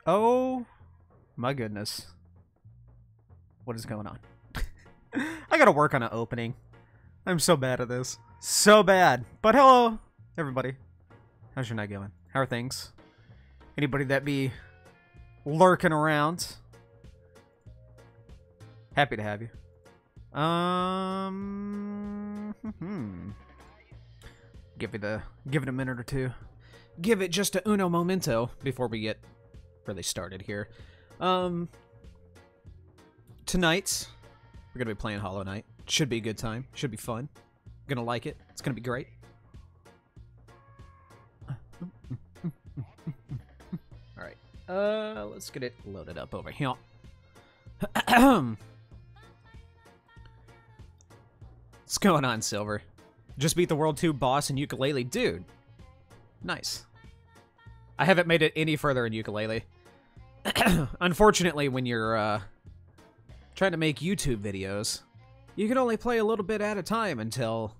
Oh my goodness. What is going on? I gotta work on an opening. I'm so bad at this. So bad. But hello, everybody. How's your night going? How are things? Anybody that be lurking around? Happy to have you. Give it a minute or two. Give it just a uno momento before we get really started here. Tonight we're gonna be playing Hollow Knight. Should be a good time. Should be fun. Gonna like it. It's gonna be great. All right. Let's get it loaded up over here. What's going on, Silver? Just beat the World 2 boss in Yooka-Laylee. Dude. Nice. I haven't made it any further in Yooka-Laylee. Unfortunately, when you're trying to make YouTube videos, you can only play a little bit at a time until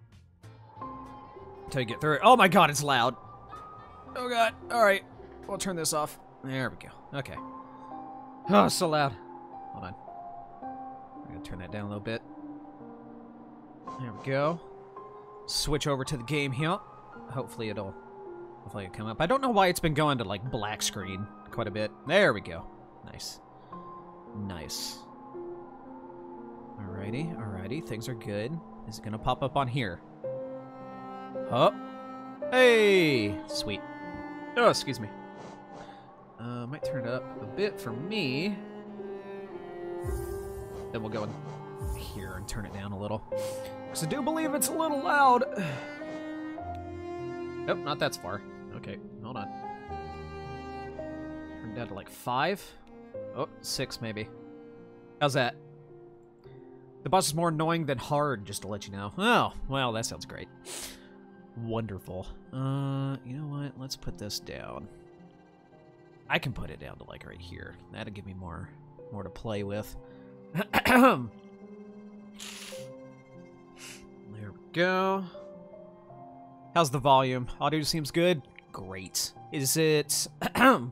you get through it. Oh my god, it's loud. Oh god. Alright. We'll turn this off. There we go. Okay. Oh, so loud. Hold on. I'm gonna turn that down a little bit. There we go. Switch over to the game here. Hopefully it'll come up. I don't know why it's been going to like black screen quite a bit. There we go. Nice. Nice. Alrighty, alrighty. Things are good. Is it gonna pop up on here? Oh. Hey! Sweet. Oh, excuse me. Might turn it up a bit for me. Then we'll go in here and turn it down a little. Because I do believe it's a little loud. Nope, not that far. Okay, hold on. Turn it down to like 5. Oh, 6 maybe. How's that? The boss is more annoying than hard, just to let you know. Oh, well, that sounds great. Wonderful. You know what? Let's put this down. I can put it down to like right here. That'll give me more to play with. There we go. How's the volume? Audio seems good. Great. Is it? We'll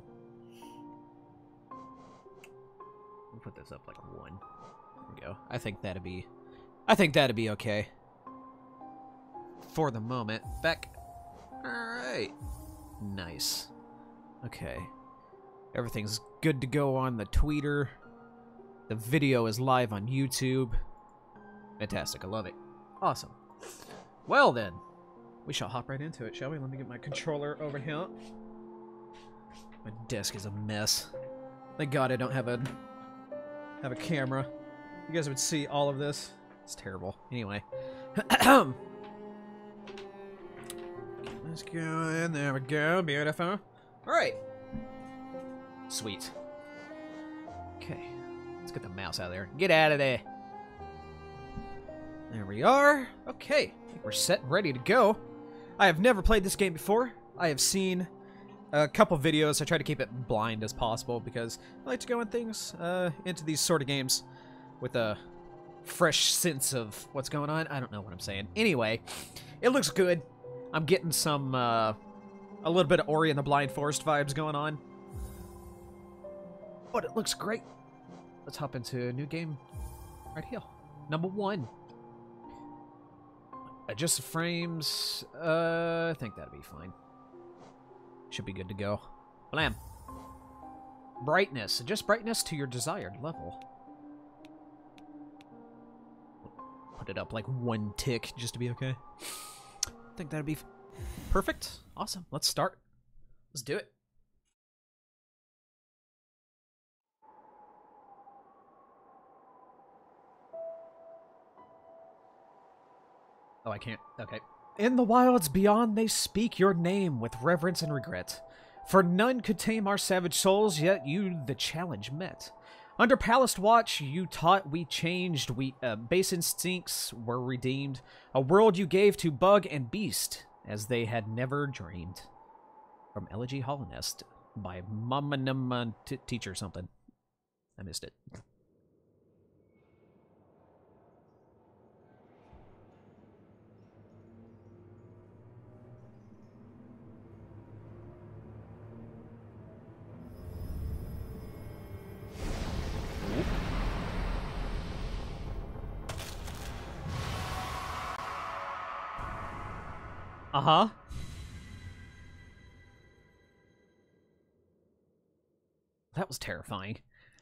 put this up like 1. There we go. I think that'd be okay. For the moment. Back. Alright. Nice. Okay. Everything's good to go on the tweeter. The video is live on YouTube. Fantastic. I love it. Awesome. Well then. We shall hop right into it, shall we? Let me get my controller over here. My desk is a mess. Thank God I don't have a camera. You guys would see all of this. It's terrible. Anyway. Let's go in. There we go. Beautiful. Alright. Sweet. Okay. Let's get the mouse out of there. Get out of there. There we are. Okay. I think we're set and ready to go. I have never played this game before. I have seen a couple videos. I try to keep it blind as possible because I like to go into these sort of games with a fresh sense of what's going on. I don't know what I'm saying. Anyway, it looks good. I'm getting some, a little bit of Ori and the Blind Forest vibes going on. But it looks great. Let's hop into a new game right here. Number 1. Adjust the frames. I think that'll be fine. Should be good to go. Blam. Brightness. Adjust brightness to your desired level. Put it up like 1 tick just to be okay. I think that'd be perfect. Awesome. Let's start. Let's do it. Oh, I can't. Okay. In the wilds beyond they speak your name with reverence and regret. For none could tame our savage souls, yet you the challenge met. Under palace watch, you taught we changed, base instincts were redeemed. A world you gave to bug and beast, as they had never dreamed. From Elegy Hollow Nest by Mama Numma Teacher something. I missed it. Uh-huh. That was terrifying.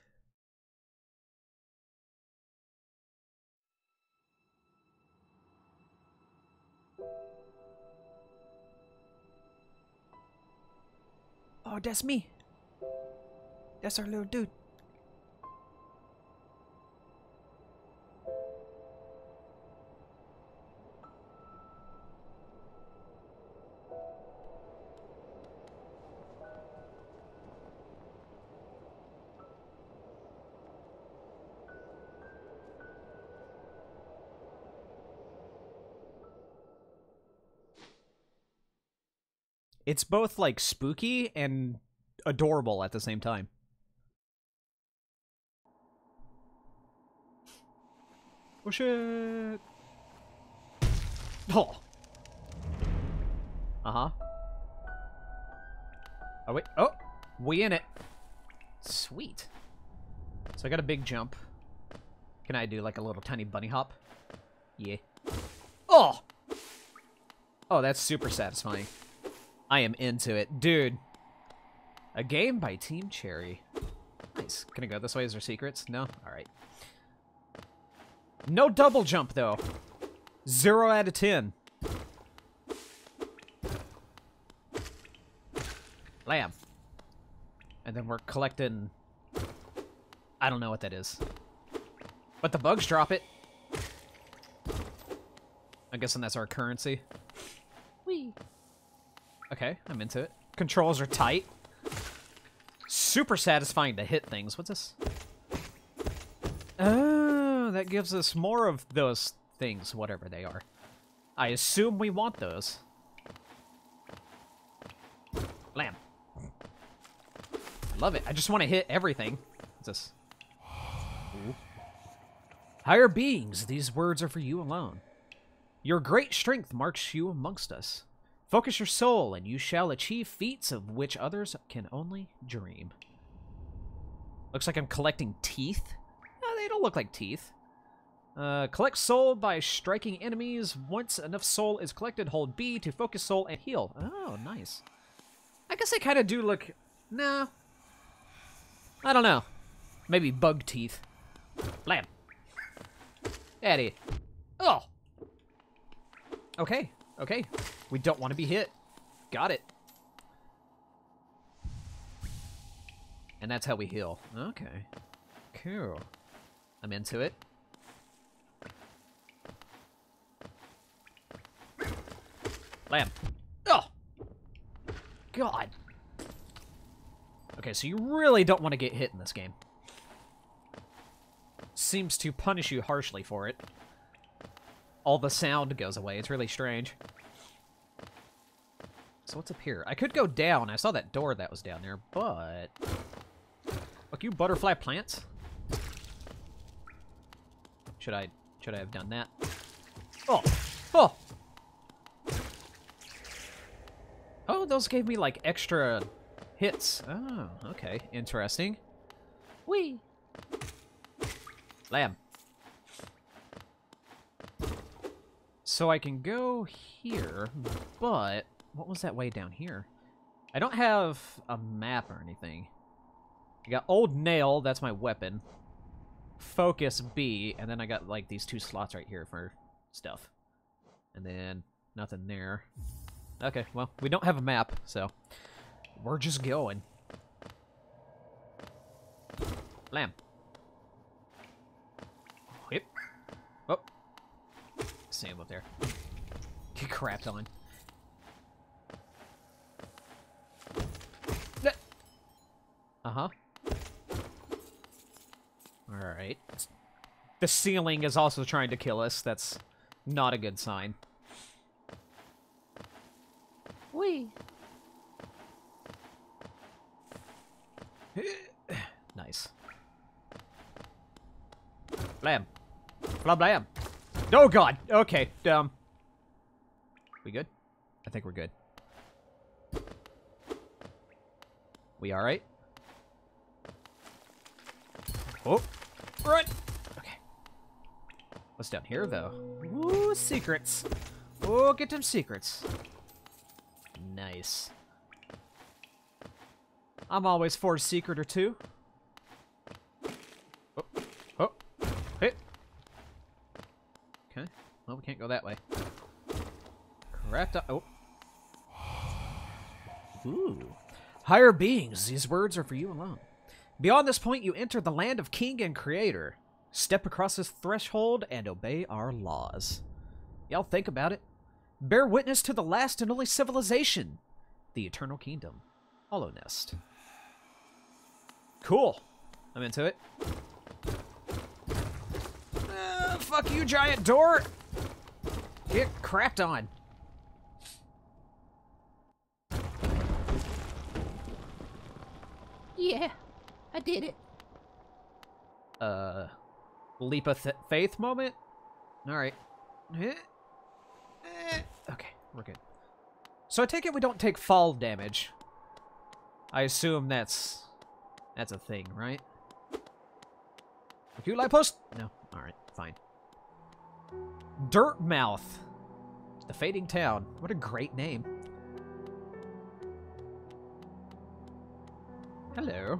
Oh, that's me. That's our little dude. It's both, like, spooky and adorable at the same time. Oh, shit. Oh. Uh-huh. Oh, wait. Oh, we in it. Sweet. So I got a big jump. Can I do, like, a little tiny bunny hop? Yeah. Oh! Oh, that's super satisfying. I am into it. Dude. A game by Team Cherry. Nice. Can I go this way? Is there secrets? No? Alright. No double jump, though. 0 out of 10. Lamb. And then we're collecting... I don't know what that is. But the bugs drop it. I'm guessing that's our currency. Whee! Okay, I'm into it. Controls are tight. Super satisfying to hit things. What's this? Oh, that gives us more of those things, whatever they are. I assume we want those. Lamb. I love it. I just want to hit everything. What's this? Ooh. Higher beings, these words are for you alone. Your great strength marks you amongst us. Focus your soul, and you shall achieve feats of which others can only dream. Looks like I'm collecting teeth. Oh, they don't look like teeth. Collect soul by striking enemies. Once enough soul is collected, hold B to focus soul and heal. Oh, nice. I guess they kind of do look... No. I don't know. Maybe bug teeth. Blam. Eddie. Oh. Okay. Okay. We don't want to be hit. Got it. And that's how we heal. Okay. Cool. I'm into it. Lamb. Oh! God. Okay, so you really don't want to get hit in this game. Seems to punish you harshly for it. All the sound goes away. It's really strange. So what's up here? I could go down. I saw that door that was down there, but... Fuck you, butterfly plants. Should I have done that? Oh! Oh! Oh, those gave me, like, extra hits. Oh, okay. Interesting. Whee! Lamb. So I can go here, but... What was that way down here? I don't have a map or anything. I got old nail, that's my weapon. Focus B, and then I got like these 2 slots right here for stuff. And then nothing there. Okay, well, we don't have a map, so we're just going. Lamb. Yep. Oh. See him up there. Get crapped on. Uh-huh. Alright. The ceiling is also trying to kill us. That's not a good sign. Whee! Nice. Blam. Blam blam. Oh god! Okay, we good? I think we're good. We alright? Oh, run! Okay. What's down here, though? Ooh, secrets. Oh, get them secrets. Nice. I'm always for a secret or two. Oh, oh, hit. Okay, well, we can't go that way. Correct. Oh. Ooh. Higher beings, these words are for you alone. Beyond this point, you enter the land of King and Creator. Step across this threshold and obey our laws. Y'all think about it. Bear witness to the last and only civilization, the Eternal Kingdom. Hollow Nest. Cool. I'm into it. Fuck you, giant door! Get crapped on. Yeah, I did it. Leap of faith moment? Alright. Okay, we're good. So I take it we don't take fall damage. I assume that's a thing, right? You light post? No. Alright, fine. Dirtmouth. The Fading Town. What a great name. Hello.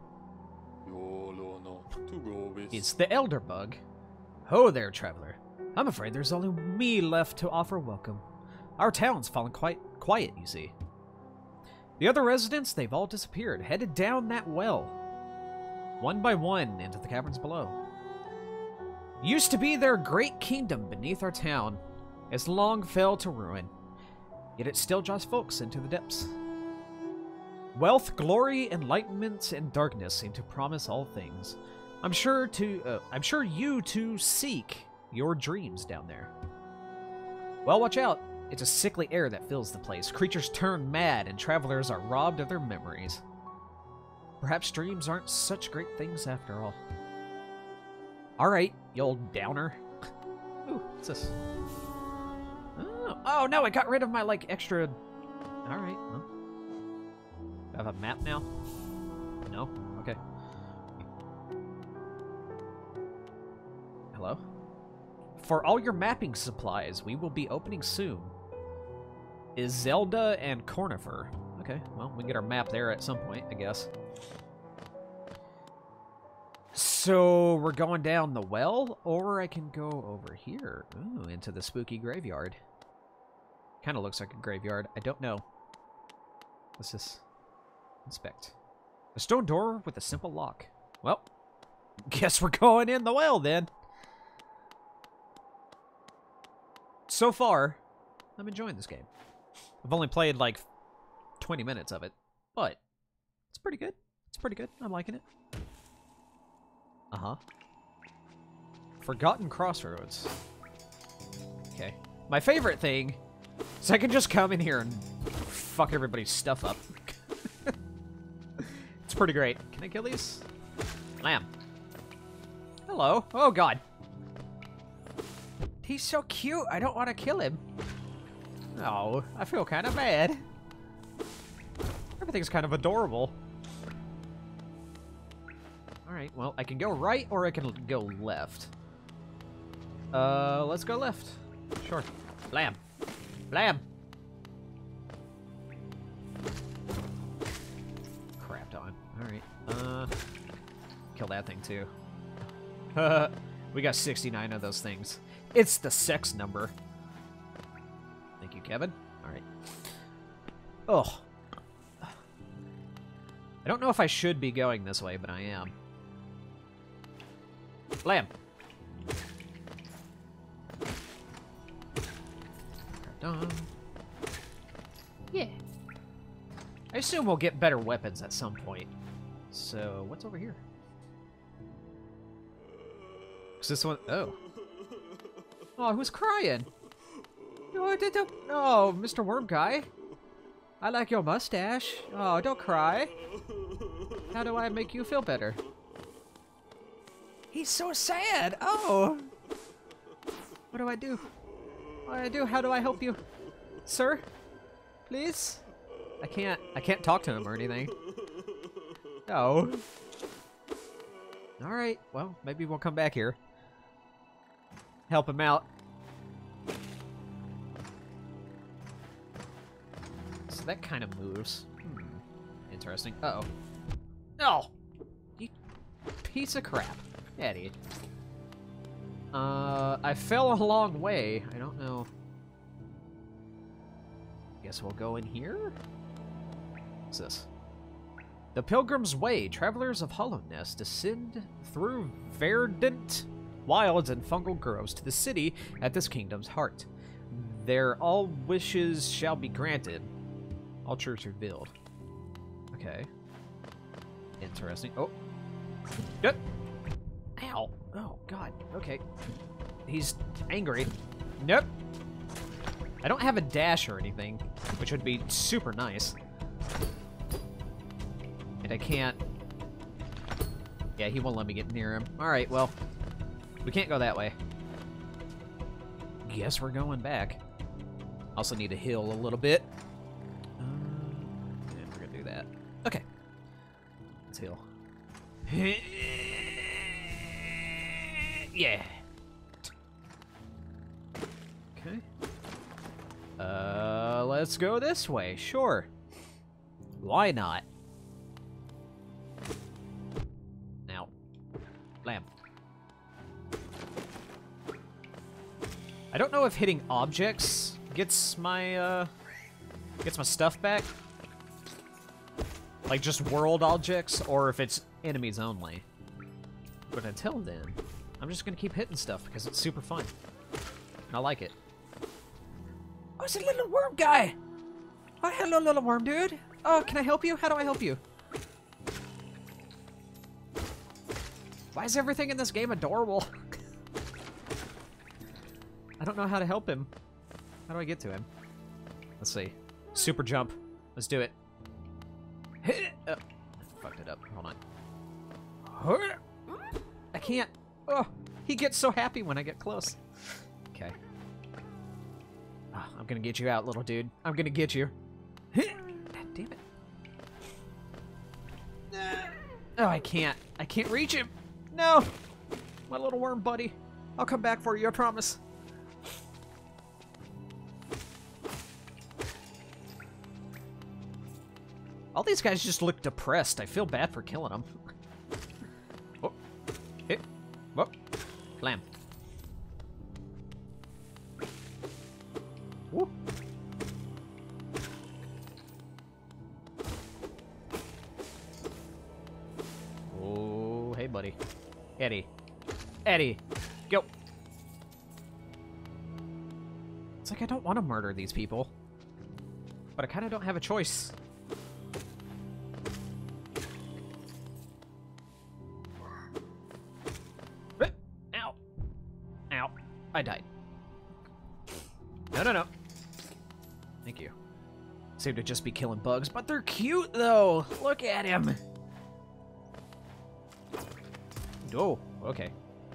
It's the Elder Bug. Ho there, traveler. I'm afraid there's only me left to offer welcome. Our town's fallen quite quiet, you see. The other residents, they've all disappeared, headed down that well. One by one into the caverns below. Used to be their great kingdom beneath our town, has long fell to ruin. Yet it still draws folks into the depths. Wealth, glory, enlightenment, and darkness seem to promise all things. I'm sure you two seek your dreams down there. Well, watch out. It's a sickly air that fills the place. Creatures turn mad, and travelers are robbed of their memories. Perhaps dreams aren't such great things after all. Alright, you old downer. Ooh, what's this? Oh, no, I got rid of my, like, extra... Alright, well. Do I have a map now? No? Okay. Hello? For all your mapping supplies, we will be opening soon. Is Zelda and Cornifer. Okay, well, we can get our map there at some point, I guess. So, we're going down the well, or I can go over here. Ooh, into the spooky graveyard. Kind of looks like a graveyard. I don't know. What's this? Inspect. A stone door with a simple lock. Well, guess we're going in the well, then. So far, I'm enjoying this game. I've only played, like, 20 minutes of it, but it's pretty good. It's pretty good. I'm liking it. Uh-huh. Forgotten Crossroads. Okay. My favorite thing is I can just come in here and fuck everybody's stuff up. It's pretty great. Can I kill these? Lamb. Hello. Oh, God. He's so cute. I don't want to kill him. Oh, I feel kind of bad. Everything's kind of adorable. Alright, well, I can go right or I can go left. Let's go left. Sure. Blam. Blam! Crapped on. Alright. Kill that thing too. We got 69 of those things. It's the sex number. Thank you, Kevin. Alright. Oh. I don't know if I should be going this way, but I am. Blam! Done. Yeah. I assume we'll get better weapons at some point. So, what's over here? Is this one? Oh. Oh, who's crying? Oh, Mr. Worm Guy. I like your mustache. Oh, don't cry. How do I make you feel better? He's so sad. Oh. What do I do? What do I do? How do I help you? Sir? Please? I can't talk to him or anything. Oh. Alright, well, maybe we'll come back here. Help him out. so that kind of moves. Interesting. Uh-oh. Oh! You piece of crap. Eddie. I fell a long way. I don't know. Guess we'll go in here? What's this? The Pilgrim's Way. Travelers of Hollownest descend through verdant wilds and fungal groves to the city at this kingdom's heart. Their all wishes shall be granted. All truths revealed. Okay. Interesting. Oh. Yep. Ow. Oh, God. Okay. He's angry. Nope. I don't have a dash or anything, which would be super nice. And I can't... Yeah, he won't let me get near him. Alright, well. We can't go that way. Guess we're going back. Also need to heal a little bit. And we're gonna do that. Okay. Let's heal. Yeah. Okay. Let's go this way. Sure. Why not? Now. Lamp. I don't know if hitting objects gets my stuff back. Like just world objects, or if it's enemies only. But until then, I'm just gonna keep hitting stuff because it's super fun. And I like it. Oh, it's a little worm guy! Oh, hello, little worm dude. Oh, can I help you? How do I help you? Why is everything in this game adorable? I don't know how to help him. How do I get to him? Let's see. Super jump. Let's do it. Oh, fucked it up. Hold on. I can't. Oh, he gets so happy when I get close. Okay. Oh, I'm gonna get you out, little dude. I'm gonna get you. God damn it. Oh, I can't. I can't reach him. No. My little worm buddy. I'll come back for you, I promise. All these guys just look depressed. I feel bad for killing them. Oh. Hit. Oh. Slam. Woo. Oh, hey, buddy. Eddie. Eddie. Go. It's like I don't want to murder these people. But I kind of don't have a choice. I died. No, no, no. Thank you. Seem to just be killing bugs, but they're cute, though. Look at him. Oh, okay.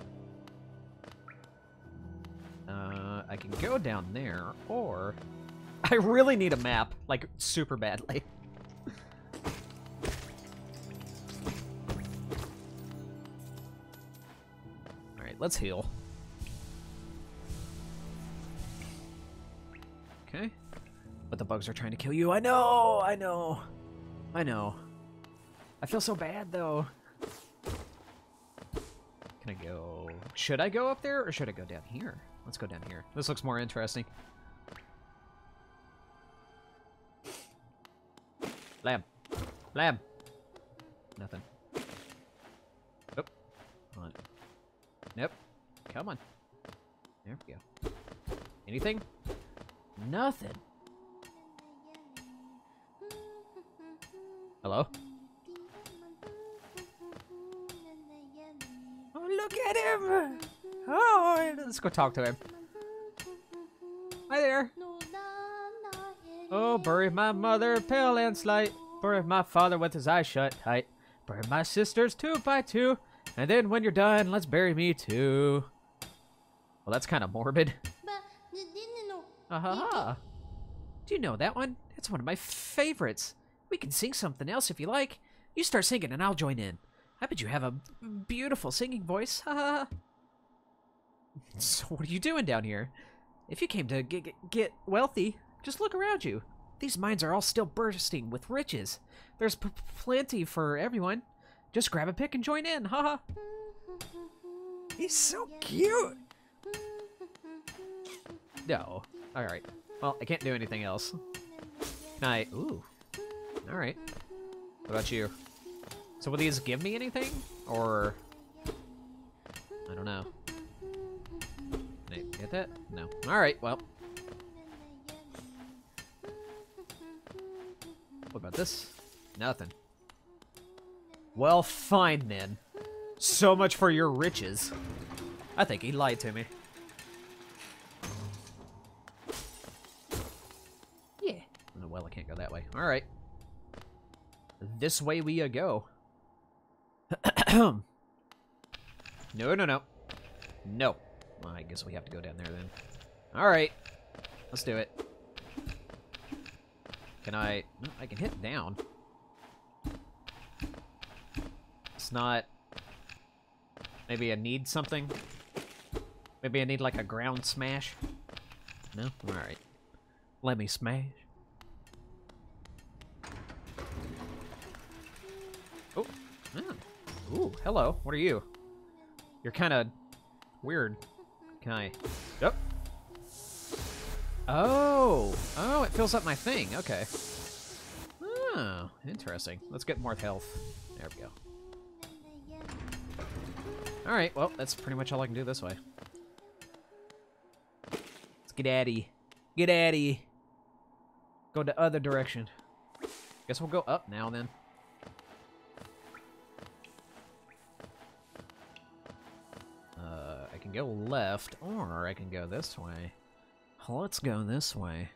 I can go down there, or... I really need a map, like, super badly. Alright, let's heal. Okay. But the bugs are trying to kill you. I know! I know! I know. I feel so bad, though. Can I go... Should I go up there, or should I go down here? Let's go down here. This looks more interesting. Lamb. Lamb. Nothing. Nope. Come on. Nope. Come on. There we go. Anything? Nothing. Hello? Oh, look at him! Oh, let's go talk to him. Hi there. Oh, bury my mother pale and slight. Bury my father with his eyes shut tight. Bury my sisters 2 by 2. And then when you're done, let's bury me too. Well, that's kind of morbid. Ha. Do you know that one? It's one of my favorites. We can sing something else if you like. You start singing and I'll join in. I bet you have a beautiful singing voice. Ha. So what are you doing down here? If you came to get wealthy, just look around you. These mines are all still bursting with riches. There's plenty for everyone. Just grab a pick and join in, haha. He's so cute. No. Alright. Well, I can't do anything else. Can I... Ooh. Alright. What about you? So will these give me anything? Or... I don't know. Can I get that? No. Alright, well. What about this? Nothing. Well, fine then. So much for your riches. I think he lied to me. Yeah. Oh, well, I can't go that way. Alright. This way we go. No, no, no. No. Well, I guess we have to go down there then. Alright. Let's do it. Can I... No, I can hit down. It's not... Maybe I need something? Maybe I need like a ground smash? No? Alright. Let me smash. Oh. Oh. Ooh, hello. What are you? You're kind of weird. Can I... Yep. Oh. Oh, it fills up my thing. Okay. Oh, interesting. Let's get more health. There we go. Alright, well, that's pretty much all I can do this way. Let's get Addy. Get Addy. Go the other direction. Guess we'll go up now, then. I can go left, or I can go this way. Let's go this way.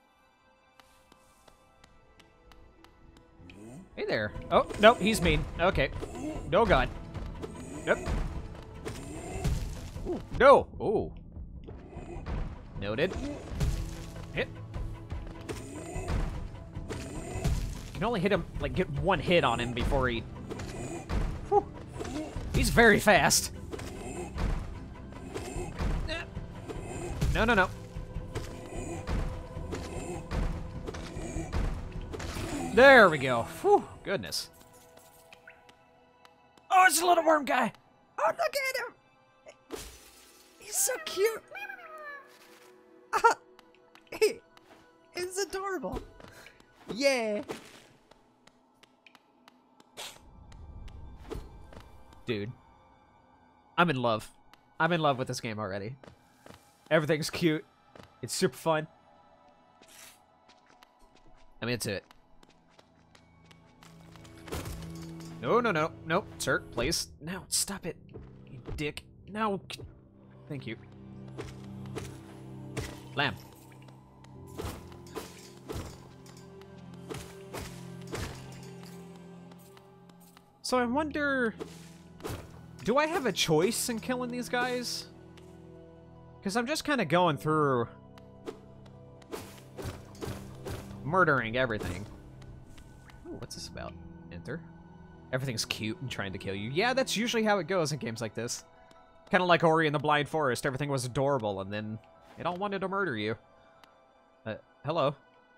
Hey there. Oh, nope, he's mean. Okay. No, God. Yep. Ooh, no! Ooh. Noted. Hit. You can only hit him, like, get one hit on him before he... Whew. He's very fast. No, no, no. There we go. Whew, goodness. Oh, it's a little worm guy. Oh, look at him. He's so cute. It's adorable. Yeah. Dude. I'm in love. I'm in love with this game already. Everything's cute. It's super fun. I'm into it. No, no, no. Nope. Sir, please. No, stop it. You dick. No. Thank you. Lamb. So I wonder... Do I have a choice in killing these guys? Because I'm just kind of going through... murdering everything. Ooh, what's this about? Enter. Everything's cute and trying to kill you. Yeah, that's usually how it goes in games like this. Kind of like Ori and the Blind Forest. Everything was adorable, and then it all wanted to murder you. Hello.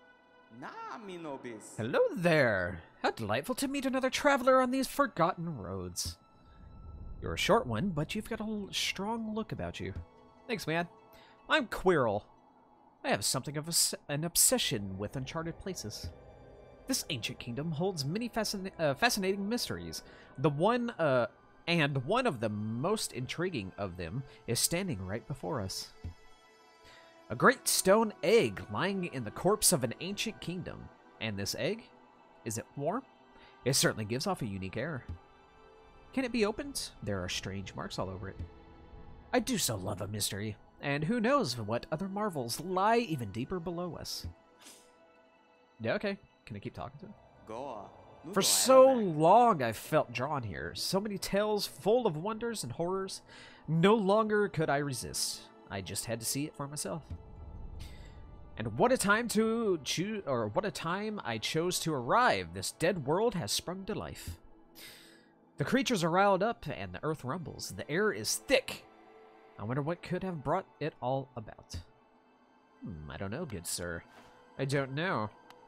Hello there. How delightful to meet another traveler on these forgotten roads. You're a short one, but you've got a strong look about you. Thanks, man. I'm Quirrell. I have something of an obsession with uncharted places. This ancient kingdom holds many fascinating mysteries. One of the most intriguing of them is standing right before us. A great stone egg lying in the corpse of an ancient kingdom. And this egg? Is it warm? It certainly gives off a unique air. Can it be opened? There are strange marks all over it. I do so love a mystery. And who knows what other marvels lie even deeper below us. Yeah, okay. Can I keep talking to him? For so long I've felt drawn here. So many tales full of wonders and horrors. No longer could I resist. I just had to see it for myself. And what a time to choose, or what a time I chose to arrive. This dead world has sprung to life. The creatures are riled up and the earth rumbles. The air is thick. I wonder what could have brought it all about. I don't know, good sir. I don't know.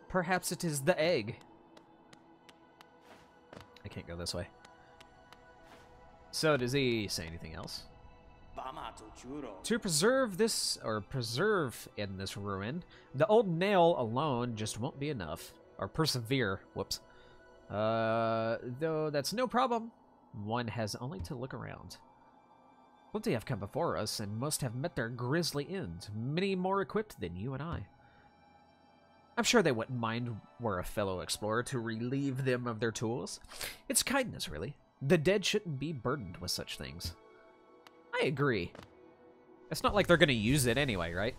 Perhaps it is the egg. I can't go this way. So does he say anything else? To preserve this, or preserve in this ruin, the old nail alone just won't be enough. Or persevere, whoops. Though that's no problem. One has only to look around. Plenty have come before us, and most have met their grisly end, many more equipped than you and I. I'm sure they wouldn't mind were a fellow explorer to relieve them of their tools. It's kindness, really. The dead shouldn't be burdened with such things. I agree. It's not like they're gonna use it anyway, right?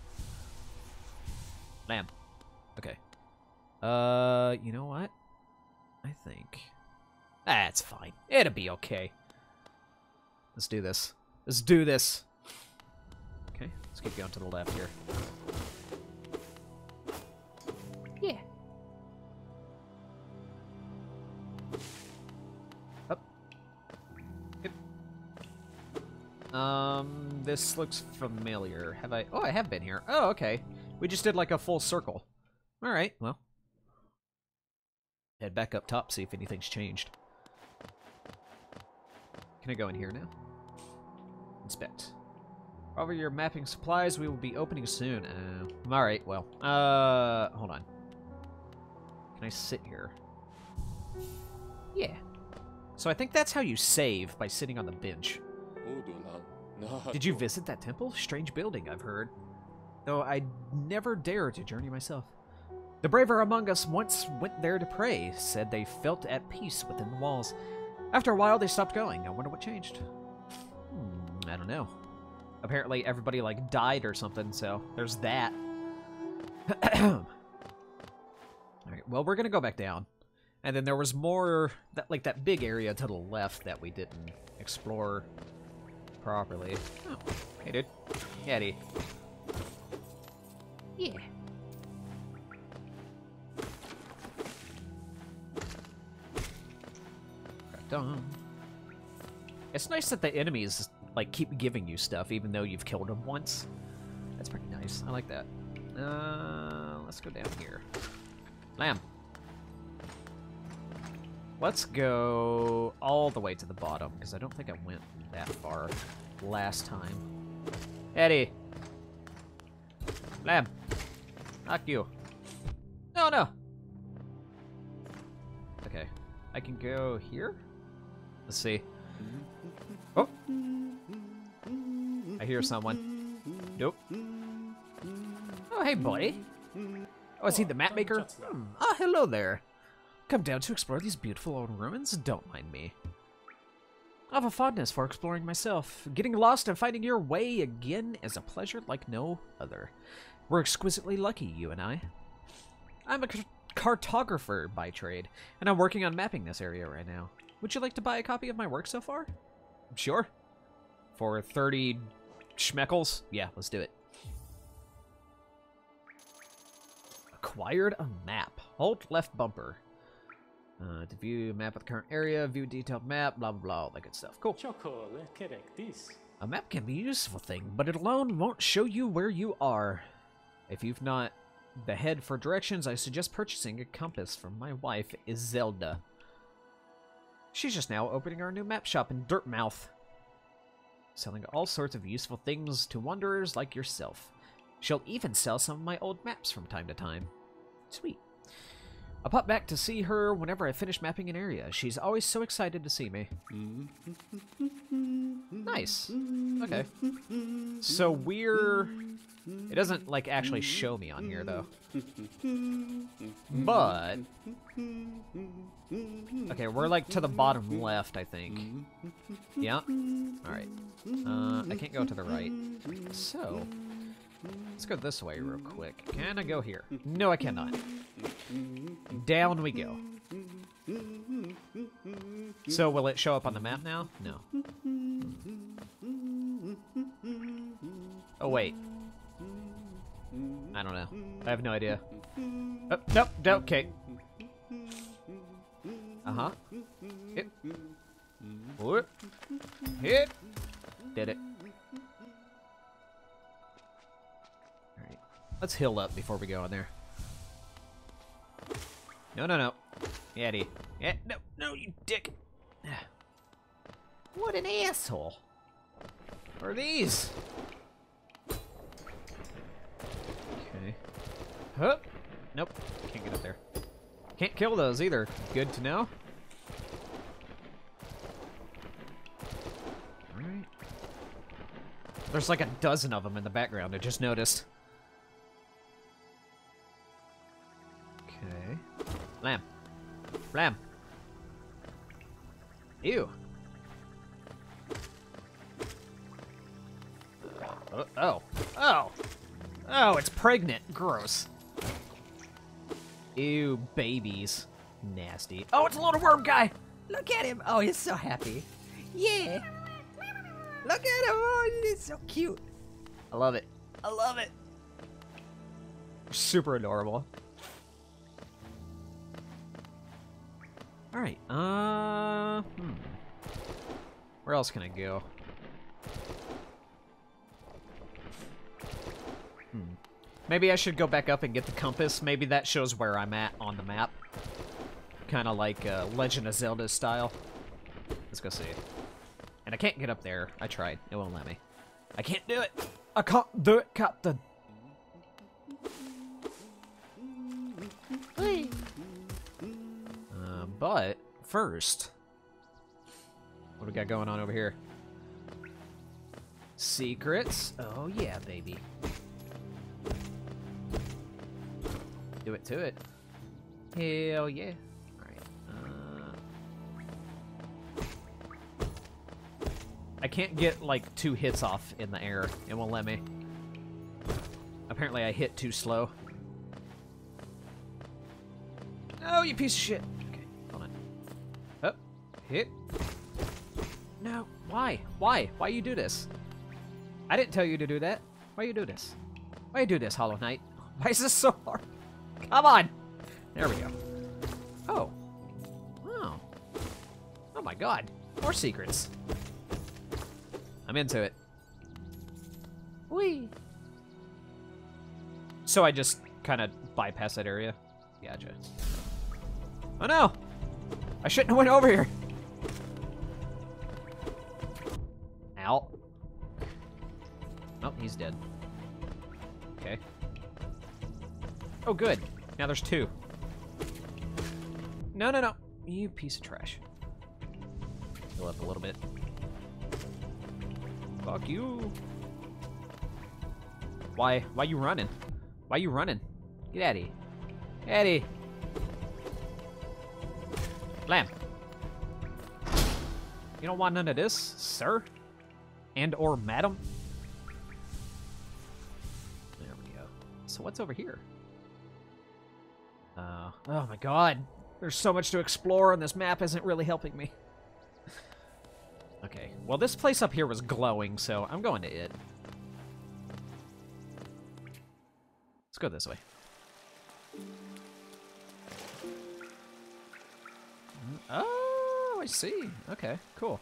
Lamb. Okay. You know what? I think... That's fine. It'll be okay. Let's do this. Let's do this. Okay, let's keep going to the left here. Yeah. Up. Yep. This looks familiar. Have I... Oh, I have been here. Oh, okay. We just did like a full circle. Alright, well. Head back up top, see if anything's changed. Can I go in here now? Inspect. Over your mapping supplies, we will be opening soon. Alright, well. Hold on. Can I sit here? Yeah. So I think that's how you save, by sitting on the bench. Did you visit that temple? Strange building, I've heard. Though I'd never dare to journey myself. The braver among us once went there to pray, said they felt at peace within the walls. After a while, they stopped going. I wonder what changed. I don't know. Apparently, everybody, like, died or something, so there's that. Alright, well, we're gonna go back down. And then there was more, that big area to the left that we didn't explore properly. Oh, hey, dude. Yeah, Eddie. Yeah. Done. It's nice that the enemies, like, keep giving you stuff even though you've killed them once. That's pretty nice. I like that. Let's go down here. Lamb. Let's go all the way to the bottom, because I don't think I went that far last time. Eddie. Lamb. Not you. No, no. Okay. I can go here? Let's see. Oh! I hear someone. Nope. Oh, hey, buddy. Oh, is he the map maker? Ah, hello there. Come down to explore these beautiful old ruins? Don't mind me. I have a fondness for exploring myself. Getting lost and finding your way again is a pleasure like no other. We're exquisitely lucky, you and I. I'm a cartographer by trade, and I'm working on mapping this area right now. Would you like to buy a copy of my work so far? Sure. For 30 schmeckles? Yeah, let's do it. Acquired a map. Hold left bumper. To view a map of the current area, view detailed map, blah, blah, blah, all that good stuff. Cool. A map can be a useful thing, but it alone won't show you where you are. If you've not the head for directions, I suggest purchasing a compass from my wife, Izelda. She's just now opening our new map shop in Dirtmouth, selling all sorts of useful things to wanderers like yourself. She'll even sell some of my old maps from time to time. Sweet. I'll pop back to see her whenever I finish mapping an area. She's always so excited to see me. Nice. Okay. So we're... It doesn't, like, actually show me on here, though. But... Okay, we're, like, to the bottom left, I think. Yeah? Alright. I can't go to the right. So... Let's go this way real quick. Can I go here? No, I cannot. Down we go. So will it show up on the map now? No. Oh, wait. I don't know. I have no idea. Oh, nope, okay. Uh-huh. Hit. Whoop. Hit. Did it. Alright. Let's heal up before we go in there. No, no, no. Eddie. Yeah, no, no, you dick. What an asshole. What are these? Okay. Huh? Nope. Can't get up there. Can't kill those either. Good to know. Alright. There's like a dozen of them in the background, I just noticed. Okay. Lamb. Lamb. Ew. Oh. Oh. Oh, it's pregnant. Gross. Ew, babies. Nasty. Oh, it's a little worm guy. Look at him. Oh, he's so happy. Yeah. Look at him. Oh, he's so cute. I love it. I love it. Super adorable. All right. Where else can I go? Maybe I should go back up and get the compass. Maybe that shows where I'm at on the map. Kind of like Legend of Zelda style. Let's go see. And I can't get up there. I tried. It won't let me. I can't do it. I can't do it, Captain. Whee! But first, what do we got going on over here? Secrets. Oh yeah, baby. Do it to it. Hell yeah. Alright. I can't get like 2 hits off in the air. It won't let me. Apparently I hit too slow. Oh, you piece of shit. Okay, hold on. Up. Hit. No. Why? Why? Why you do this? I didn't tell you to do that. Why you do this? Why you do this, Hollow Knight? Why is this so hard? Come on! There we go. Oh. Oh. Oh my god. More secrets. I'm into it. Whee! So I just kind of bypass that area? Gotcha. Oh no! I shouldn't have went over here! Ow. Oh, he's dead. Okay. Oh, good. Now there's 2. No, no, no. You piece of trash. Heal up a little bit. Fuck you. Why you running? Why you running? Get out of here. Eddie. Lamb. You don't want none of this, sir? And or madam? There we go. So what's over here? Oh my god. There's so much to explore and this map isn't really helping me. Okay. Well, this place up here was glowing, so I'm going to it. Let's go this way. Oh, I see. Okay, cool.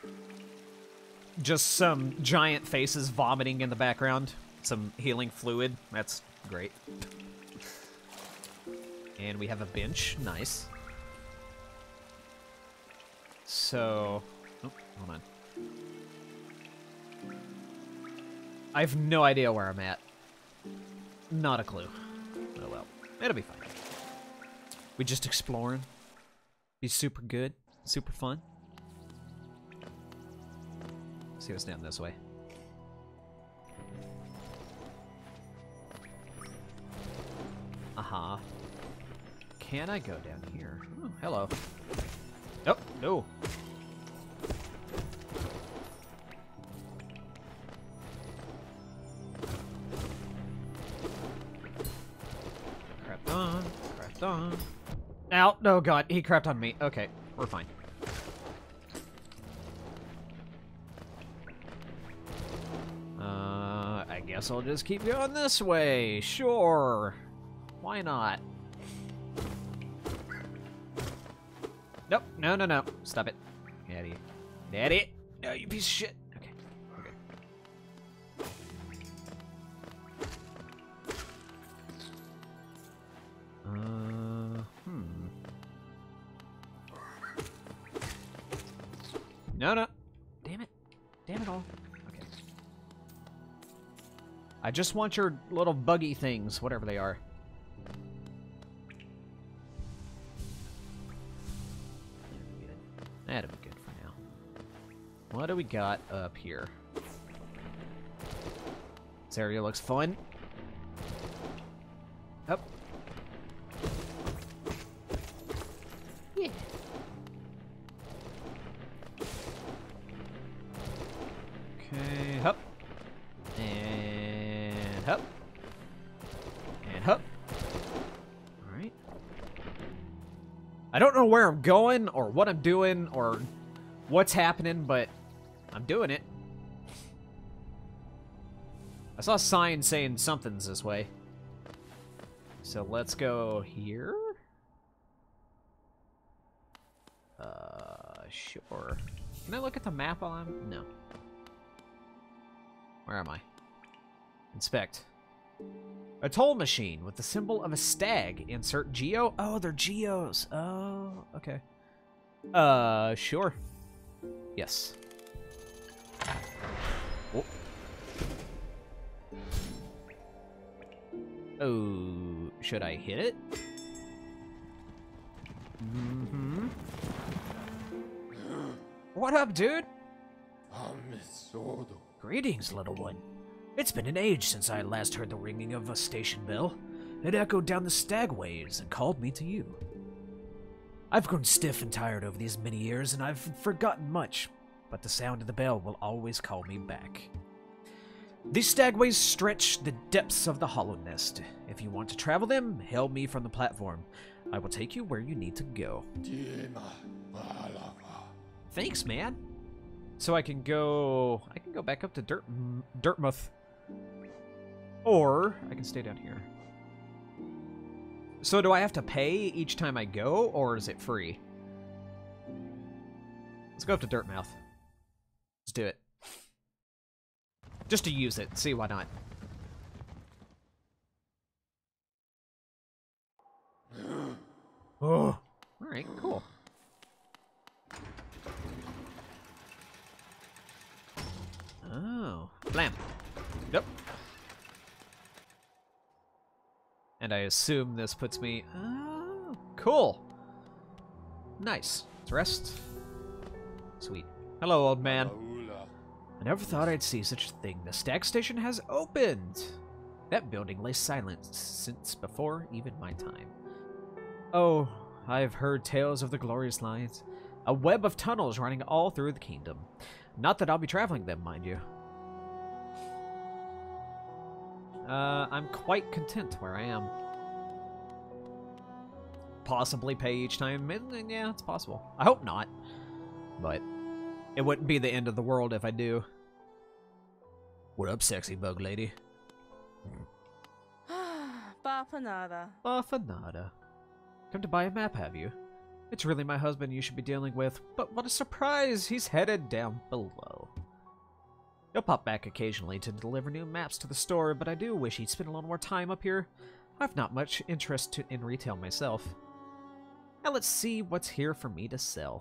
Just some giant faces vomiting in the background. Some healing fluid. That's great. And we have a bench. Nice. So... Oh, hold on. I have no idea where I'm at. Not a clue. Oh well. It'll be fine. We just exploring. Be super good. Super fun. See what's down this way. Aha. Can I go down here? Oh, hello. Oh, no. Crapped on. Crapped on. Ow. No, God. He crapped on me. Okay. We're fine. I guess I'll just keep going this way. Sure. Why not? Nope. No, no, no. Stop it. Daddy. Daddy. No, you piece of shit. Okay. We're good. No, no. Damn it. Damn it all. Okay. I just want your little buggy things, whatever they are. That'll be good for now. What do we got up here? This area looks fun. Up. Yeah. Okay, hup. And hup. And hup. Alright. I don't know where I'm going, or what I'm doing, or what's happening, but I'm doing it. I saw a sign saying something's this way. So let's go here. Sure. Can I look at the map while I'm... No. Where am I? Inspect. A toll machine with the symbol of a stag. Insert geo. Oh, they're geos. Oh, okay. Sure. Yes. Oh. Oh, should I hit it? Mm-hmm. What up, dude? Greetings, little one. It's been an age since I last heard the ringing of a station bell. It echoed down the stagways and called me to you. I've grown stiff and tired over these many years, and I've forgotten much, but the sound of the bell will always call me back. These stagways stretch the depths of the Hollow Nest. If you want to travel them, hail me from the platform. I will take you where you need to go. Thanks, man. So I can go back up to Dirtmouth. Or I can stay down here. So do I have to pay each time I go, or is it free? Let's go up to Dirtmouth. Let's do it. Just to use it. See, why not? Oh. Alright, cool. Oh. Blam. Yep. And I assume this puts me... Oh, cool. Nice. Let's rest. Sweet. Hello, old man. I never thought I'd see such a thing. The stag station has opened. That building lay silent since before even my time. Oh, I've heard tales of the glorious lines. A web of tunnels running all through the kingdom. Not that I'll be traveling them, mind you. I'm quite content where I am. Possibly pay each time. Yeah, it's possible. I hope not. But it wouldn't be the end of the world if I do. What up, sexy bug lady? Bafanada. Bafanada. Come to buy a map, have you? It's really my husband you should be dealing with, but what a surprise! He's headed down below. He'll pop back occasionally to deliver new maps to the store, but I do wish he'd spend a little more time up here. I've not much interest in retail myself. Now let's see what's here for me to sell.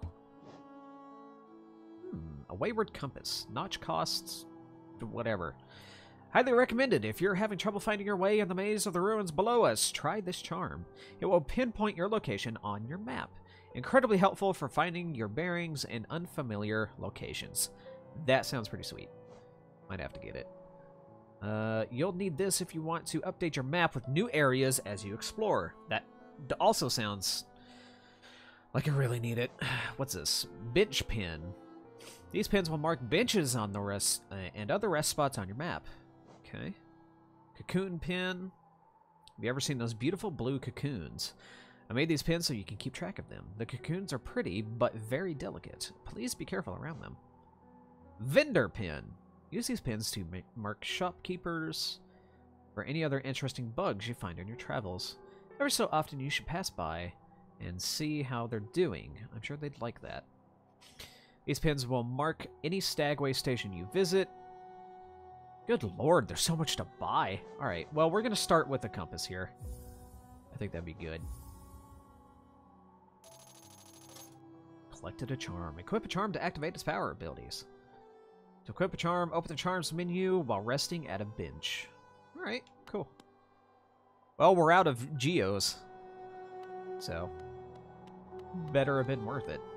A wayward compass. Notch costs... whatever. Highly recommended if you're having trouble finding your way in the maze of the ruins below us. Try this charm. It will pinpoint your location on your map. Incredibly helpful for finding your bearings in unfamiliar locations. That sounds pretty sweet. Might have to get it. You'll need this if you want to update your map with new areas as you explore. That also sounds like I really need it. What's this? Bench pin. These pins will mark benches on the rest and other rest spots on your map. Okay. Cocoon pin. Have you ever seen those beautiful blue cocoons? I made these pins so you can keep track of them. The cocoons are pretty, but very delicate. Please be careful around them. Vendor pin. Use these pins to mark shopkeepers or any other interesting bugs you find on your travels. Every so often you should pass by and see how they're doing. I'm sure they'd like that. These pins will mark any stagway station you visit. Good lord, there's so much to buy. Alright, well, we're going to start with a compass here. I think that'd be good. Selected a charm. Equip a charm to activate its power abilities. To equip a charm, open the charms menu while resting at a bench. Alright, cool. Well, we're out of geos. So, better have been worth it.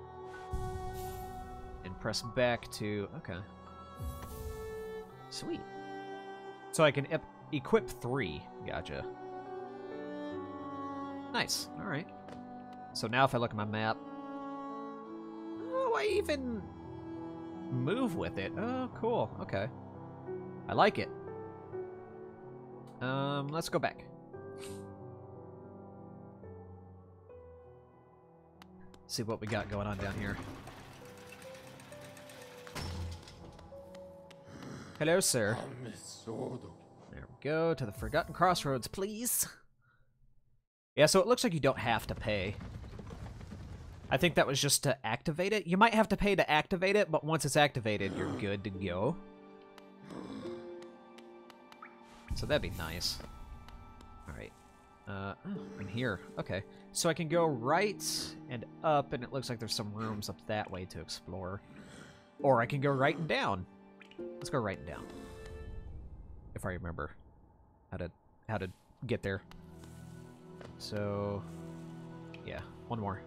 And press back to... Okay. Sweet. So I can equip 3. Gotcha. Nice. Alright. So now if I look at my map... Oh, I even move with it. Oh, cool. Okay. I like it. Let's go back. See what we got going on down here. Hello, sir. There we go. To the Forgotten Crossroads, please. Yeah, so it looks like you don't have to pay. I think that was just to activate it. You might have to pay to activate it, but once it's activated, you're good to go. So that'd be nice. Alright. Oh, I'm here. Okay. So I can go right and up, and it looks like there's some rooms up that way to explore. Or I can go right and down. Let's go right and down. If I remember how to get there. So, yeah, one more.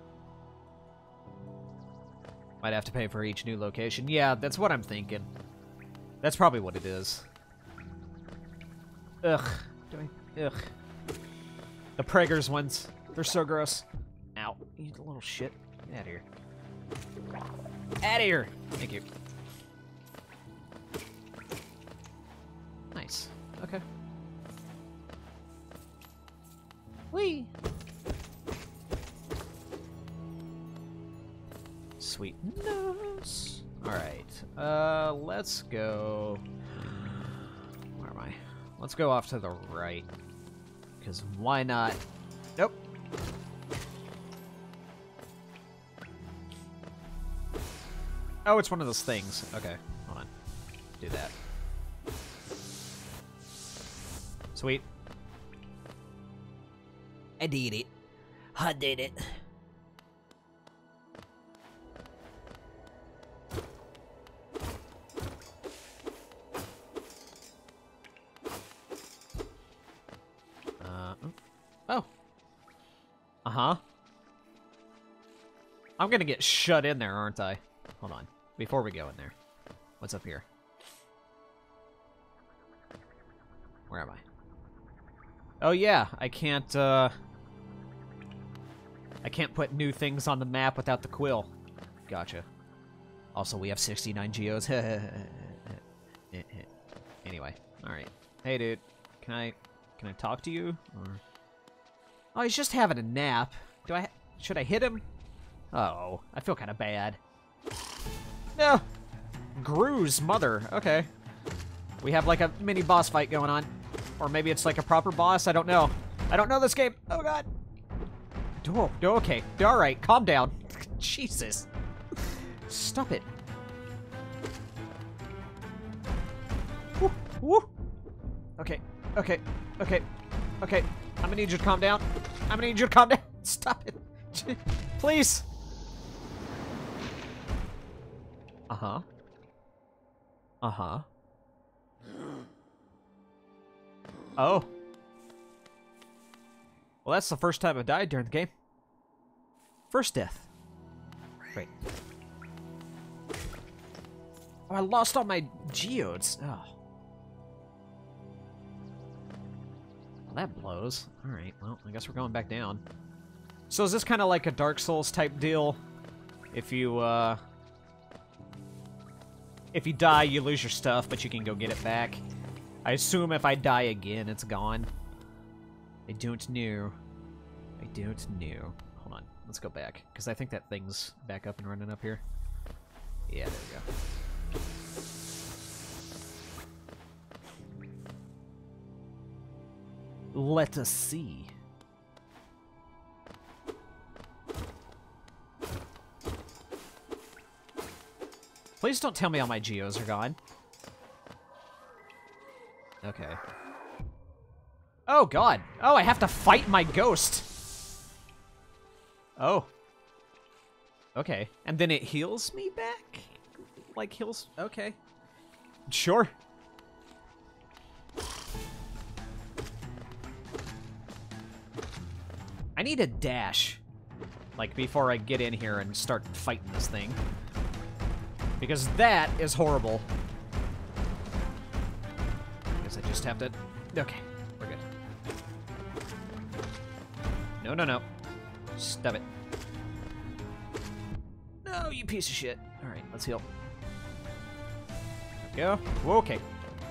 Might have to pay for each new location. Yeah, that's what I'm thinking. That's probably what it is. Ugh. Ugh. The Prager's ones. They're so gross. Ow. You little shit. Get out of here. Out of here! Thank you. Nice. Okay. Whee! Sweetness. Alright. Let's go... Where am I? Let's go off to the right. Because why not? Nope. Oh, it's one of those things. Okay, hold on. Do that. Sweet. I did it. I did it. Oh. Uh-huh. I'm gonna get shut in there, aren't I? Hold on. Before we go in there. What's up here? Where am I? Oh yeah, I can't put new things on the map without the quill. Gotcha. Also, we have 69 geos. Anyway, alright. Hey dude, can I talk to you? Or... Oh, he's just having a nap. Should I hit him? Oh, I feel kind of bad. No! Gru's mother. Okay. We have like a mini boss fight going on. Or maybe it's like a proper boss. I don't know. I don't know this game. Oh god. Oh, okay. Alright, calm down. Jesus. Stop it. Woo, woo. Okay, okay, okay, okay. I'm gonna need you to calm down. I'm gonna need you to calm down. Stop it. Please. Uh-huh. Uh-huh. Oh. Well, that's the first time I died during the game. First death. Wait. Oh, I lost all my geodes. Oh. Well, that blows. Alright, well, I guess we're going back down. So is this kind of like a Dark Souls type deal? If you die, you lose your stuff, but you can go get it back. I assume if I die again, it's gone. I don't know. I don't know. Hold on. Let's go back. Because I think that thing's back up and running up here. Yeah, there we go. Let us see. Please don't tell me all my geos are gone. Okay. Oh, God. Oh, I have to fight my ghost. Oh. Okay. And then it heals me back? Like heals... Okay. Sure. I need a dash. Like, before I get in here and start fighting this thing. Because that is horrible. Guess I just have to... Okay, we're good. No, no, no. Stop it. No, you piece of shit. Alright, let's heal. There we go. Okay.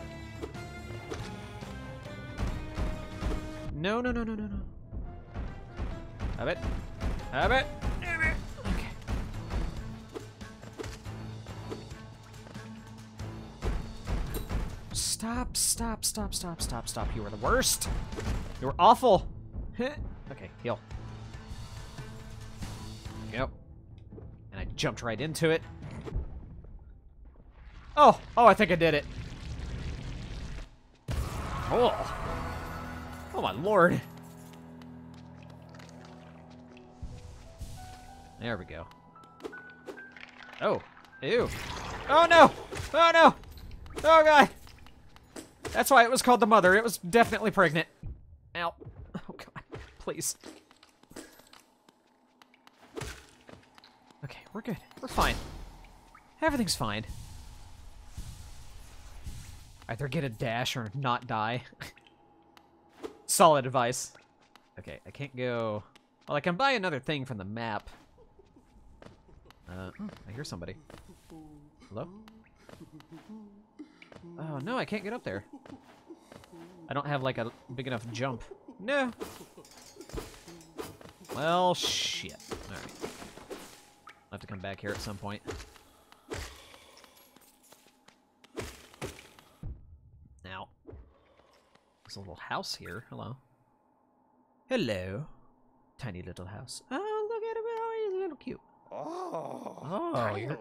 No, no, no, no, no, no. Have it. Have it. Okay. Stop, stop, stop, stop, stop, stop. You are the worst. You are awful. Okay, heal. Yep. And I jumped right into it. Oh, I think I did it. Oh. Oh my lord. There we go. Oh, ew. Oh no! Oh no! Oh god! That's why it was called the mother. It was definitely pregnant. Ow. Oh god, please. Okay, we're good. We're fine. Everything's fine. Either get a dash or not die. Solid advice. Okay, I can't go... Well, I can buy another thing from the map. I hear somebody. Hello? Oh, no, I can't get up there. I don't have, like, a big enough jump. No! Well, shit. Alright. I'll have to come back here at some point. Now. There's a little house here. Hello. Hello. Tiny little house. Oh, look at him. Oh, he's a little cute. Oh, you're...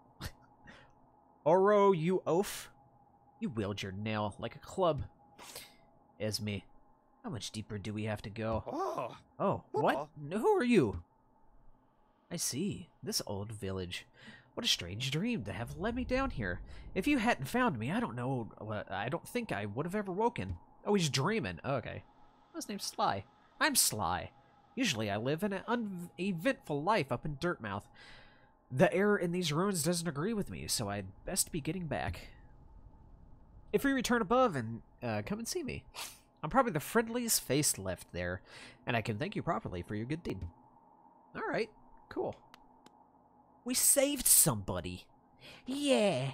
Oro, you oaf. You wield your nail like a club. Esme, how much deeper do we have to go? Oh, what? Who are you? I see. This old village. What a strange dream to have led me down here. If you hadn't found me, I don't know. I don't think I would have ever woken. Oh, he's dreaming. Oh, okay. His name's Sly. I'm Sly. Usually I live an uneventful life up in Dirtmouth. The air in these ruins doesn't agree with me, so I'd best be getting back. If we return above and come and see me. I'm probably the friendliest face left there, and I can thank you properly for your good deed. Alright, cool. We saved somebody. Yeah.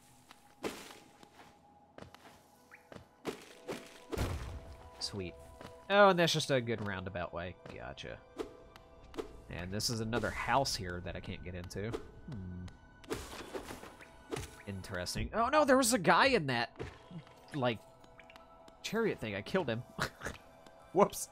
Sweet. Oh, and that's just a good roundabout way. Gotcha. And this is another house here that I can't get into. Interesting. Oh no, there was a guy in that, like, chariot thing. I killed him. Whoops.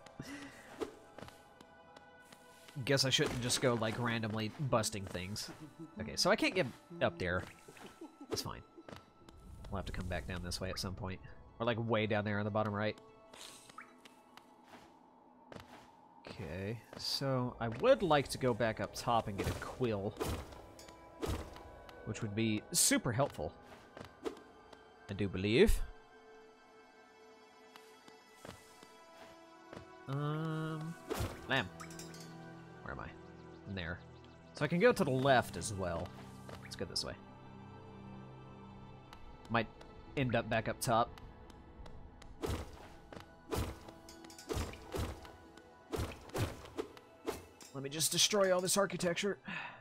Guess I shouldn't just go, like, randomly busting things. Okay, so I can't get up there. That's fine. We'll have to come back down this way at some point. Or, like, way down there on the bottom right. Okay, so I would like to go back up top and get a quill, which would be super helpful, I do believe. Lamb. Where am I? I'm there. So I can go to the left as well. Let's go this way. Might end up back up top. Let me just destroy all this architecture.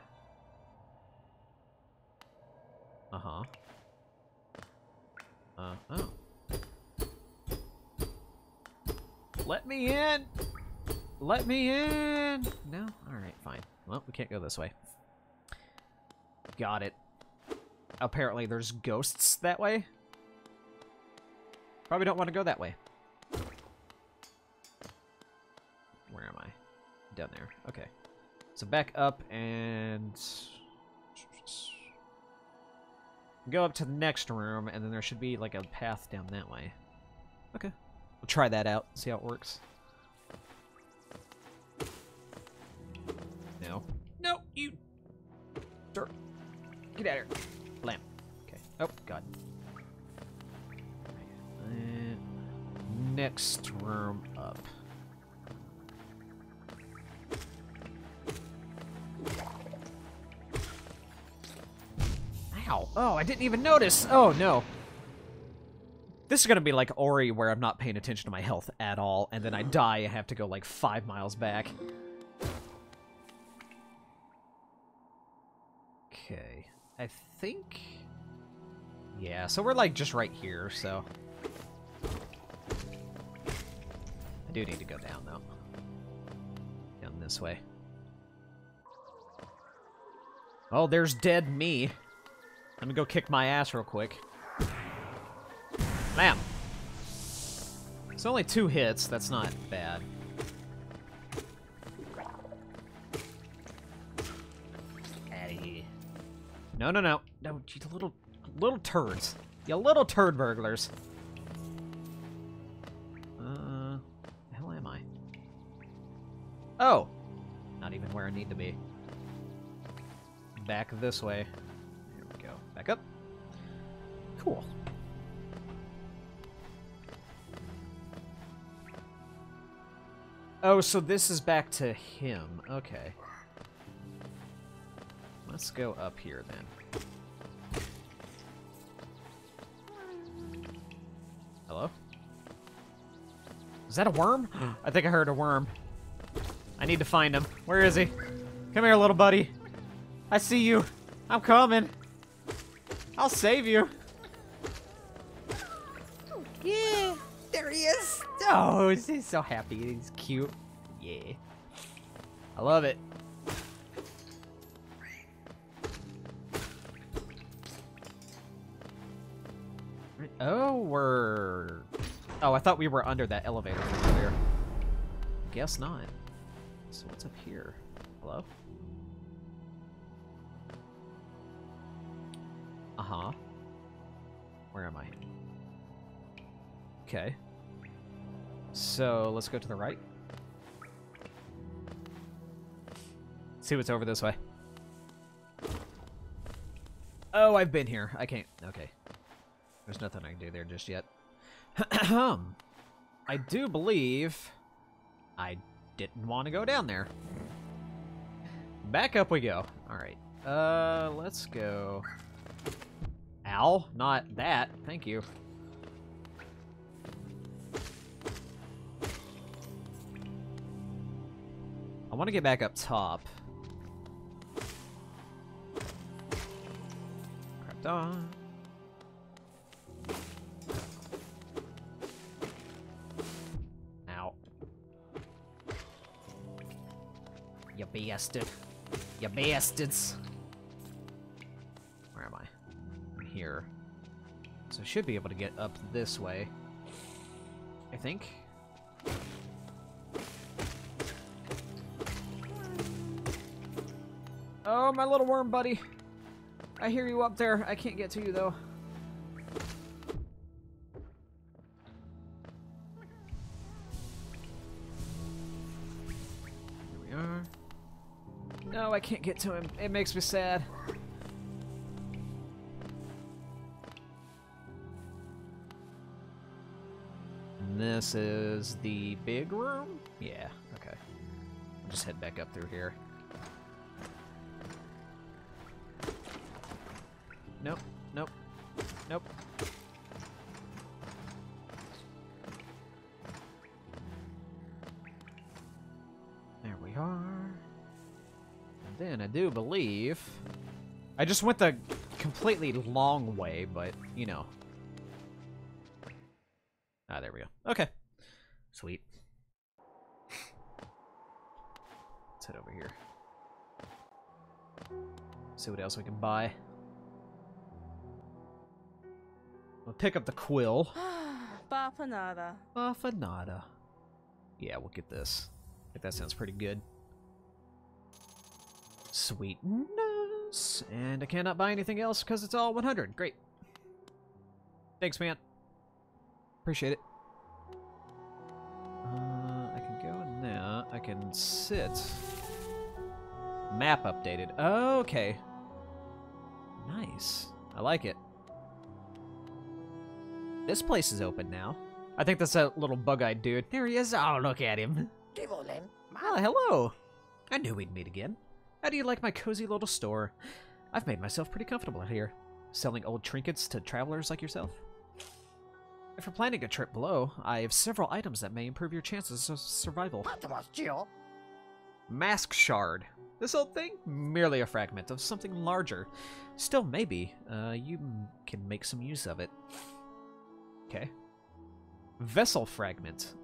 Uh-huh. Oh. Let me in! Let me in! No? Alright, fine. Well, we can't go this way. Got it. Apparently there's ghosts that way. Probably don't want to go that way. Where am I? Down there. Okay. So back up and go up to the next room, and then there should be like a path down that way. Okay. We'll try that out, see how it works. No. No, you Sir. Get out of here. Blam. Okay. Oh, God. Next room up. Ow. Oh, I didn't even notice. Oh, no. This is going to be like Ori, where I'm not paying attention to my health at all, and then I die and have to go like 5 miles back. Okay. I think... Yeah, so we're like just right here, so... I do need to go down, though. Down this way. Oh, there's dead me. Let me go kick my ass real quick. Bam! It's only 2 hits, that's not bad. Outta here. No, no, no. No, you little turds. You little turd burglars. The hell am I? Oh! Not even where I need to be. Back this way. Here we go. Back up. Cool. Oh, so this is back to him. Okay. Let's go up here, then. Hello? Is that a worm? I think I heard a worm. I need to find him. Where is he? Come here, little buddy. I see you. I'm coming. I'll save you. Yeah, there he is. Oh, he's so happy. He's cute. Yeah. I love it. Oh, we're... Oh, I thought we were under that elevator from earlier. Guess not. So what's up here? Hello? Uh-huh. Where am I? Okay. So, let's go to the right. See what's over this way. Oh, I've been here. I can't... Okay. There's nothing I can do there just yet. I do believe I didn't want to go down there. Back up we go. Alright. Let's go... Ow, not that. Thank you. I want to get back up top. Crept on. Ow. You bastard. You bastards. Where am I? I'm here. So I should be able to get up this way. I think. Oh, my little worm buddy. I hear you up there. I can't get to you, though. Here we are. No, I can't get to him. It makes me sad. And this is the big room? Yeah, okay. I'll just head back up through here. Nope, nope, nope. There we are. And then I do believe... I just went the completely long way, but, you know. Ah, there we go. Okay. Sweet. Let's head over here. See what else we can buy. We'll pick up the quill. Bapanada. Bafanada. Yeah, we'll get this. I think that sounds pretty good. Sweetness. And I cannot buy anything else because it's all 100. Great. Thanks, man. Appreciate it. I can go in there. I can sit. Map updated. Okay. Nice. I like it. This place is open now. I think that's that little bug-eyed dude. There he is. Oh, look at him. Ah, hello. I knew we'd meet again. How do you like my cozy little store? I've made myself pretty comfortable here, selling old trinkets to travelers like yourself. If you're planning a trip below, I have several items that may improve your chances of survival. Mask shard. This old thing? Merely a fragment of something larger. Still, maybe, you can make some use of it. Okay. Vessel fragment.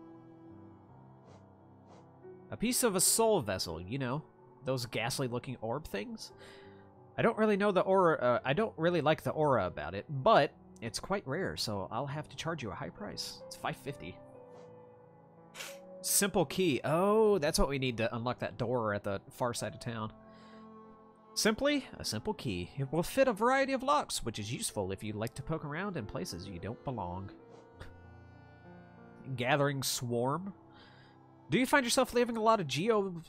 A piece of a soul vessel, you know, those ghastly-looking orb things. I don't really know the aura. I don't really like the aura about it, but it's quite rare, so I'll have to charge you a high price. It's $5.50. Simple key. Oh, that's what we need to unlock that door at the far side of town. Simply, a simple key. It will fit a variety of locks, which is useful if you like to poke around in places you don't belong. Gathering swarm. Do you find yourself leaving a lot of geo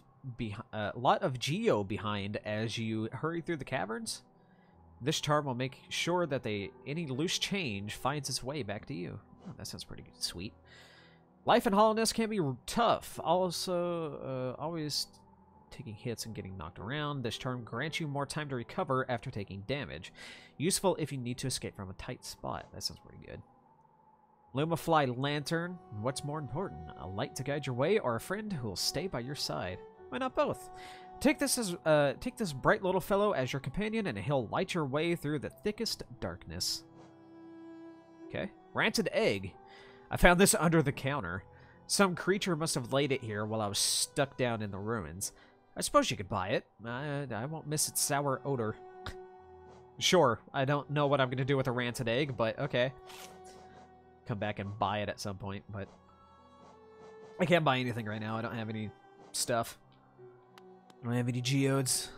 behind as you hurry through the caverns? This charm will make sure that any loose change finds its way back to you. Oh, that sounds pretty sweet. Life in Hollowness can be tough. Also, always taking hits and getting knocked around. This charm grants you more time to recover after taking damage. Useful if you need to escape from a tight spot. That sounds pretty good. Lumafly Lantern. What's more important, a light to guide your way or a friend who will stay by your side? Why not both? Take this bright little fellow as your companion, and he'll light your way through the thickest darkness. Okay. Rancid egg. I found this under the counter. Some creature must have laid it here while I was stuck down in the ruins. I suppose you could buy it. I won't miss its sour odor. Sure, I don't know what I'm going to do with a rancid egg, but okay. Come back and buy it at some point, but I can't buy anything right now. I don't have any stuff. I don't have any geodes.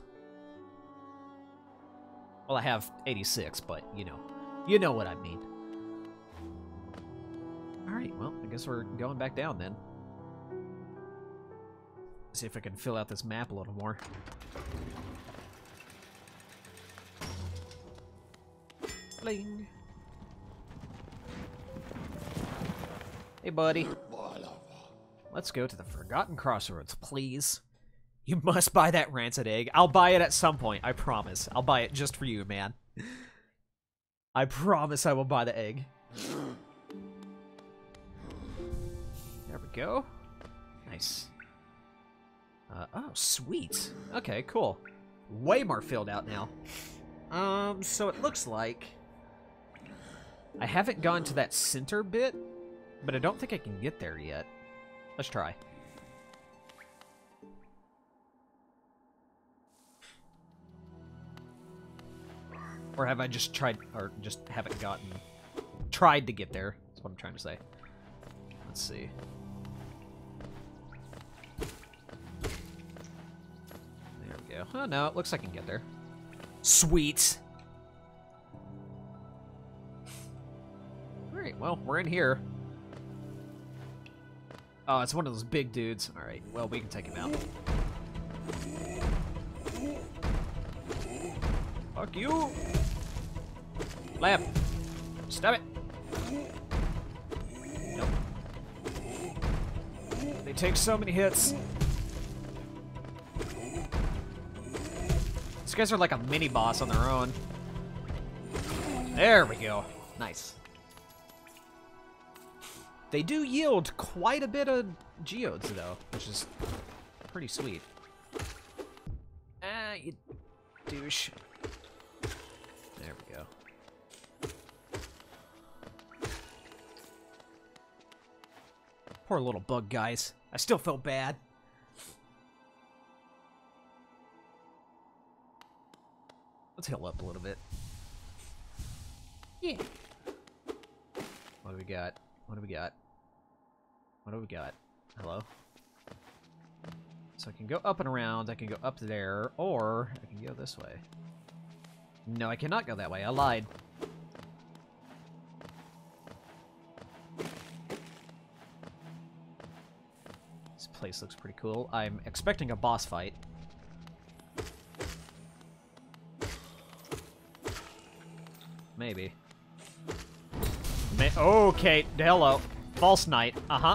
Well, I have 86, but you know what I mean. Alright, well, I guess we're going back down then. See if I can fill out this map a little more. Bling. Hey, buddy. Let's go to the Forgotten Crossroads, please. You must buy that rancid egg. I'll buy it at some point, I promise. I'll buy it just for you, man. I promise I will buy the egg. There we go. Nice. Oh, sweet. Okay, cool. Way more filled out now. So it looks like I haven't gone to that center bit, but I don't think I can get there yet. Let's try. Or have I just tried, or just haven't tried to get there? That's what I'm trying to say. Let's see. There we go. Oh, no, it looks like I can get there. Sweet! Alright, well, we're in here. Oh, it's one of those big dudes. Alright, well, we can take him out. Fuck you! Lamp! Stop it! Nope. They take so many hits. These guys are like a mini-boss on their own. There we go. Nice. They do yield quite a bit of geodes, though, which is pretty sweet. Ah, you douche. There we go. Poor little bug guys. I still feel bad. Let's heal up a little bit. Yeah. What do we got? What do we got? What do we got? Hello? So I can go up and around, I can go up there, or I can go this way. No, I cannot go that way. I lied. This place looks pretty cool. I'm expecting a boss fight. maybe. Okay, hello. False Knight. Uh-huh.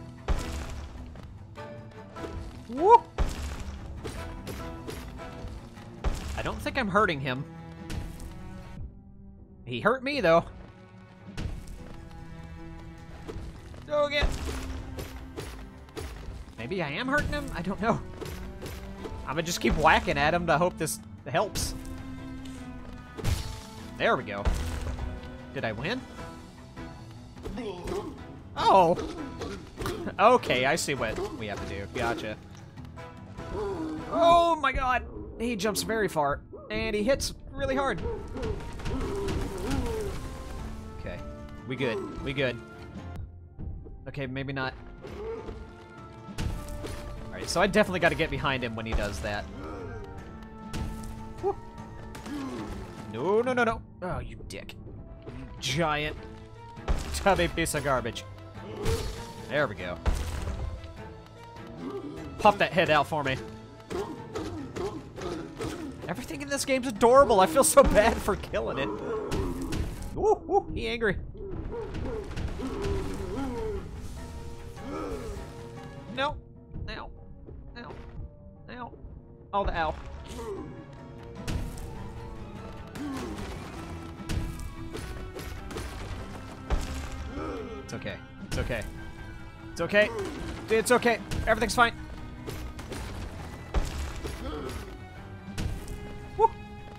Whoop! I don't think I'm hurting him. He hurt me, though. Go again. Maybe I am hurting him? I don't know. I'm gonna just keep whacking at him to hope this helps. There we go. Did I win? Oh! Okay, I see what we have to do. Gotcha. Oh my god! He jumps very far, and he hits really hard. Okay. We good. We good. Okay, maybe not. Alright, so I definitely got to get behind him when he does that. Woo. No, no, no, no. Oh, you dick. You giant tubby piece of garbage. There we go. Pop that head out for me. Everything in this game's adorable. I feel so bad for killing it. Ooh, ooh, he angry. No. Ow. Ow. Ow. Oh, the ow. It's okay. It's okay. It's okay. It's okay. Everything's fine. Woo.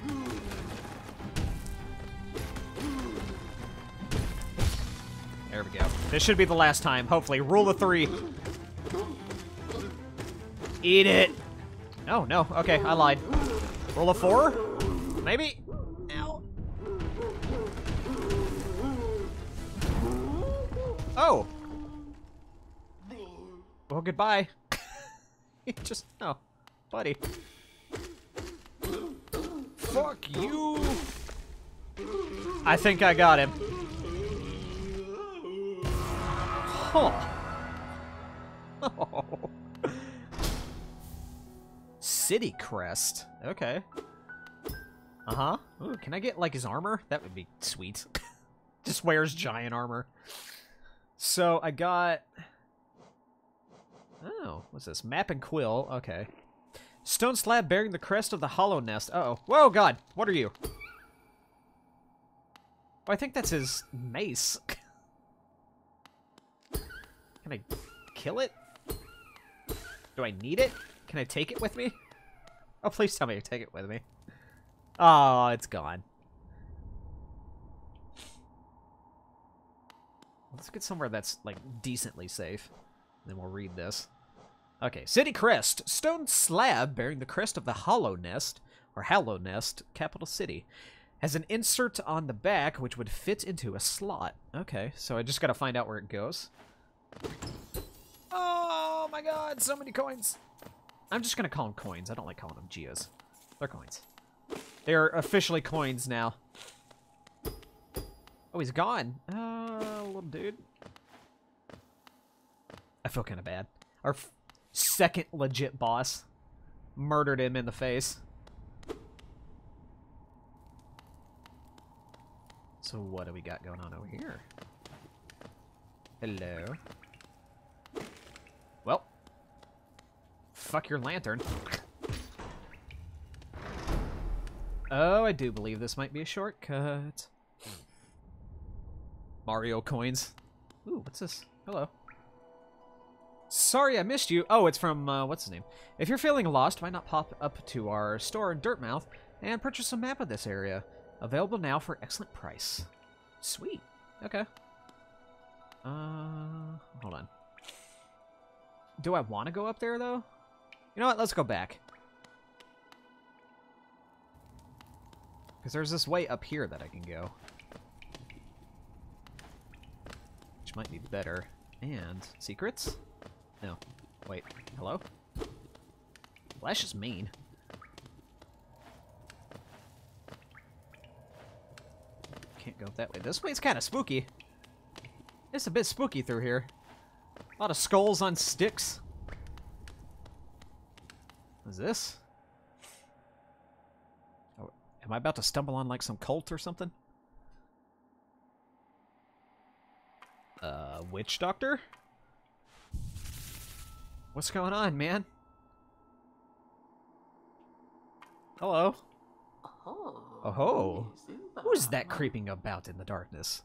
There we go. This should be the last time, hopefully. Rule of 3. Eat it. Oh, no. Okay, I lied. Rule of 4? Maybe? Ow. Oh. Well, goodbye. Just, oh, buddy. Fuck you. I think I got him. Huh. Oh. City crest. Okay. Uh-huh. Ooh, can I get, like, his armor? That would be sweet. Just wears giant armor. So, I got... Oh, what's this? Map and quill. Okay. Stone slab bearing the crest of the hollow nest. Uh-oh. Whoa, God. What are you? Oh, I think that's his mace. Can I kill it? Do I need it? Can I take it with me? Oh, please tell me to take it with me. Oh, it's gone. Let's get somewhere that's, like, decently safe. Then we'll read this. Okay, City Crest. Stone slab bearing the crest of the Hollow Nest, or Hallow Nest, capital city. Has an insert on the back which would fit into a slot. Okay, so I just gotta find out where it goes. Oh my god, so many coins. I'm just gonna call them coins. I don't like calling them geos. They're coins. They're officially coins now. Oh, he's gone. Little dude. I feel kind of bad. Our second legit boss murdered him in the face. So what do we got going on over here? Hello. Well. Fuck your lantern. Oh, I do believe this might be a shortcut. Mario coins. Ooh, what's this? Hello. Sorry I missed you. Oh, it's from, what's his name? If you're feeling lost, why not pop up to our store in Dirtmouth and purchase a map of this area. Available now for excellent price. Sweet. Okay. Hold on. Do I want to go up there, though? You know what? Let's go back. Because there's this way up here that I can go. Which might be better. And secrets? No. Wait. Hello? Well, that's just mean. Can't go that way. This way's kind of spooky. It's a bit spooky through here. A lot of skulls on sticks. What is this? Oh, am I about to stumble on like some cult or something? witch doctor? What's going on, man? Hello. Oh. Who's that creeping about in the darkness?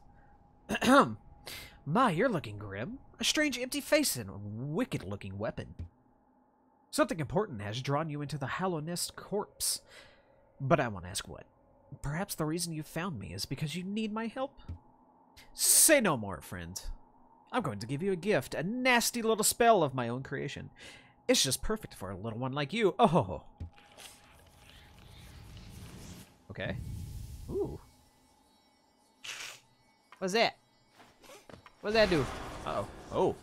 My, you're looking grim. A strange empty face and a wicked-looking weapon. Something important has drawn you into the Hollow Nest corpse. But I won't ask what. Perhaps the reason you found me is because you need my help? Say no more, friend. I'm going to give you a gift, a nasty little spell of my own creation. It's just perfect for a little one like you. Oh. Okay. Ooh. What's that? What's that do? Uh-oh. Oh.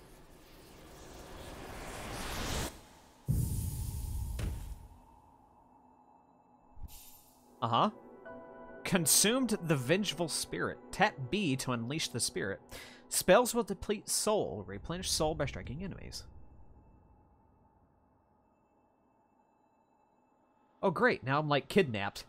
Uh-huh. Consumed the Vengeful Spirit. Tap B to unleash the spirit. Spells will deplete soul. Replenish soul by striking enemies. Oh, great. Now I'm, like, kidnapped.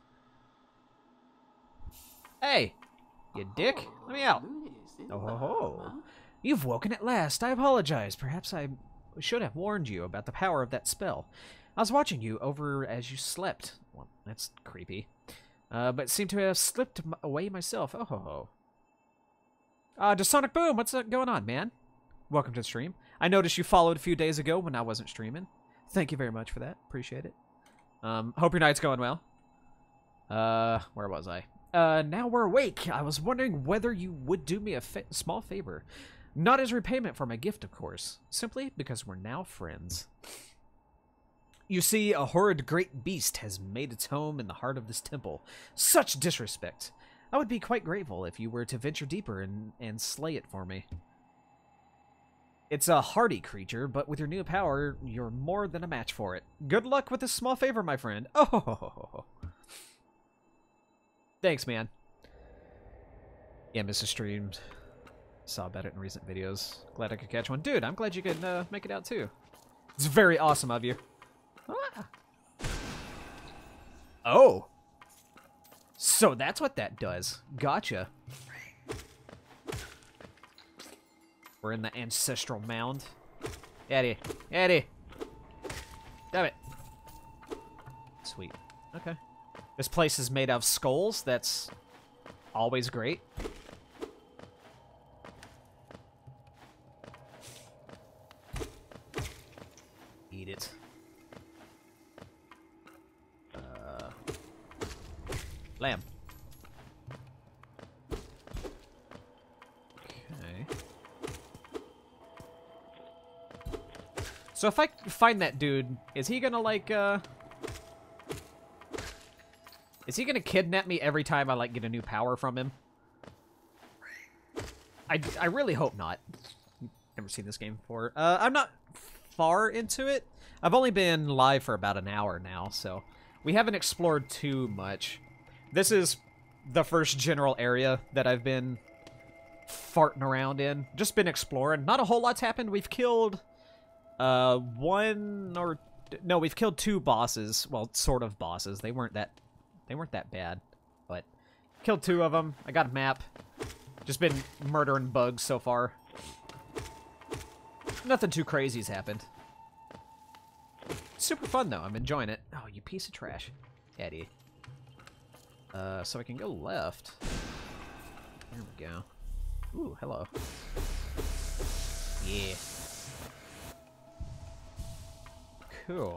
Hey! You dick. Let me out. Oh, ho, ho. You've woken at last. I apologize. Perhaps I should have warned you about the power of that spell. I was watching you over as you slept. Well, that's creepy. But seemed to have slipped away myself. Oh, ho, ho. Sonic Boom, what's going on, man? Welcome to the stream. I noticed you followed a few days ago when I wasn't streaming. Thank you very much for that. Appreciate it. Hope your night's going well. Where was I? Now we're awake. I was wondering whether you would do me a small favor. Not as repayment for my gift, of course. Simply because we're now friends. You see, a horrid great beast has made its home in the heart of this temple. Such disrespect. I would be quite grateful if you were to venture deeper and slay it for me. It's a hardy creature, but with your new power, you're more than a match for it. Good luck with this small favor, my friend. Oh, thanks, man. Yeah, Mrs. Streamed. Saw about it in recent videos. Glad I could catch one. Dude, I'm glad you could make it out, too. It's very awesome of you. Ah. Oh. So that's what that does. Gotcha. We're in the ancestral mound. Eddie. Eddie. Damn it. Sweet. Okay. This place is made of skulls. That's always great. Eat it. Lamb. Okay. So if I find that dude, is he gonna, like, is he gonna kidnap me every time I, like, get a new power from him? I really hope not. Never seen this game before. I'm not far into it. I've only been live for about an hour now, so we haven't explored too much. This is the first general area that I've been farting around in. Just been exploring. Not a whole lot's happened. We've killed we've killed 2 bosses. Well, sort of bosses. They weren't that bad, but killed 2 of them. I got a map. Just been murdering bugs so far. Nothing too crazy's happened. Super fun though. I'm enjoying it. Oh, you piece of trash, Eddie. So I can go left. There we go. Ooh, hello. Yeah. Cool.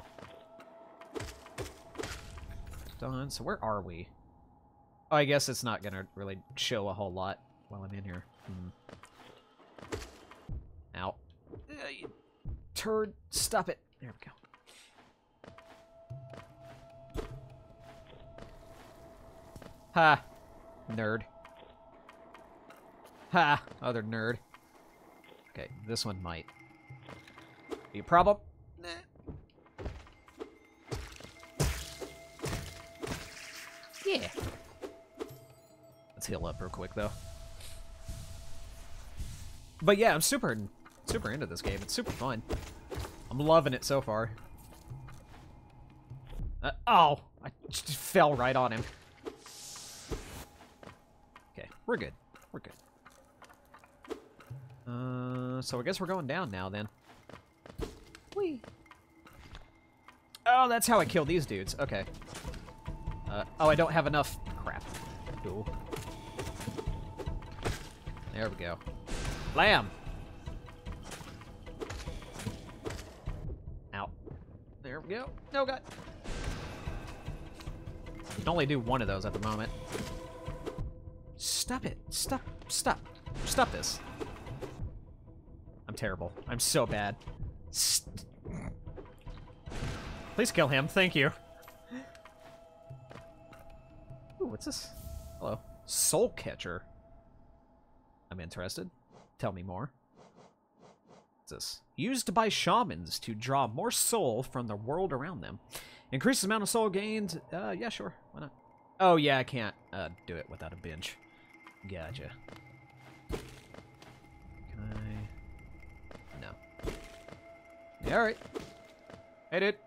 Done. So where are we? Oh, I guess it's not gonna really show a whole lot while I'm in here. Ow. You turd. Stop it. There we go. Ha! Nerd. Ha! Other nerd. Okay, this one might be a problem. Nah. Yeah. Let's heal up real quick, though. But yeah, I'm super into this game. It's super fun. I'm loving it so far. Oh! I just fell right on him. Okay, we're good. We're good. So I guess we're going down now, then. Whee! Oh, that's how I kill these dudes. Okay. Oh, I don't have enough. Crap. Cool. There we go. Blam! Ow. There we go. Oh, God. I can only do one of those at the moment. Stop it. Stop. Stop. Stop this. I'm terrible. I'm so bad. Please kill him. Thank you. Ooh, what's this? Hello. Soul Catcher. I'm interested. Tell me more. What's this? Used by shamans to draw more soul from the world around them. Increases the amount of soul gained. Yeah, sure. Why not? Oh, yeah, I can't do it without a bench. Gotcha. Can I? No. Yeah, alright. Hey, dude.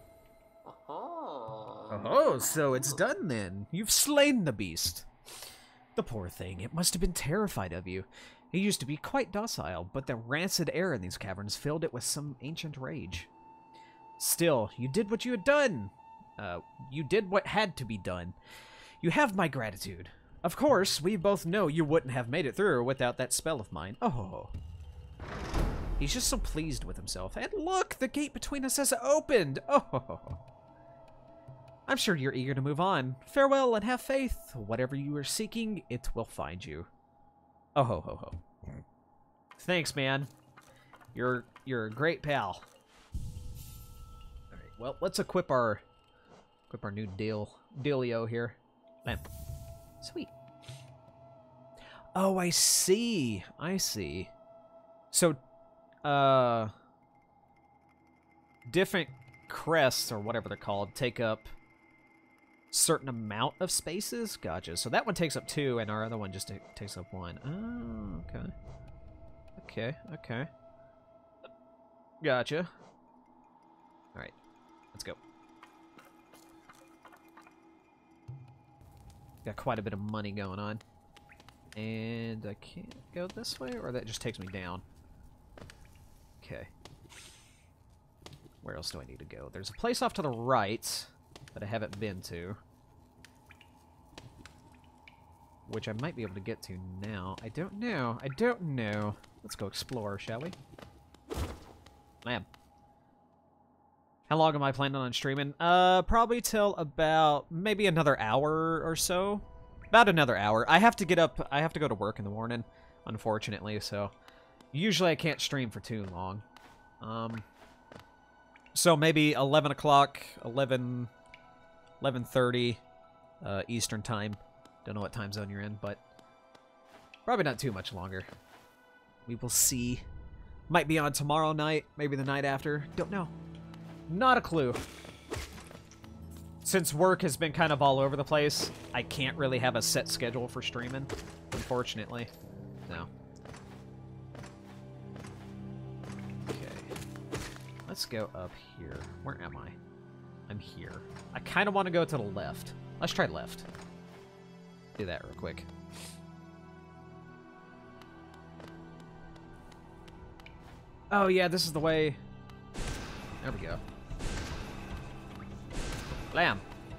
Oh, so it's done then. You've slain the beast. The poor thing. It must have been terrified of you. It used to be quite docile, but the rancid air in these caverns filled it with some ancient rage. Still, you did what you had done. You did what had to be done. You have my gratitude. Of course, we both know you wouldn't have made it through without that spell of mine. Oh. He's just so pleased with himself. And look, the gate between us has opened. Oh. I'm sure you're eager to move on. Farewell and have faith. Whatever you are seeking, it will find you. Oh ho ho ho. Thanks, man. You're a great pal. Alright, well, let's equip our new dealio here. Bam. Sweet. Oh, I see. I see. So, different crests, or whatever they're called, take up certain amount of spaces? Gotcha. So that one takes up 2, and our other one just takes up 1. Oh, okay. Okay, okay. Gotcha. Alright, let's go. Got quite a bit of money going on. And I can't go this way, or that just takes me down? Okay. Where else do I need to go? There's a place off to the right that I haven't been to, which I might be able to get to now. I don't know. I don't know. Let's go explore, shall we? Man. How long am I planning on streaming? Probably till about maybe another hour or so. About another hour. I have to get up. I have to go to work in the morning, unfortunately, so usually I can't stream for too long. So maybe 11 o'clock, 11:30 Eastern time. Don't know what time zone you're in, but probably not too much longer. We will see. Might be on tomorrow night, maybe the night after. Don't know. Not a clue. Since work has been kind of all over the place, I can't really have a set schedule for streaming, unfortunately. No. Okay. Let's go up here. Where am I? I'm here. I kind of want to go to the left. Let's try left. Do that real quick. Oh yeah, this is the way. There we go. Blam.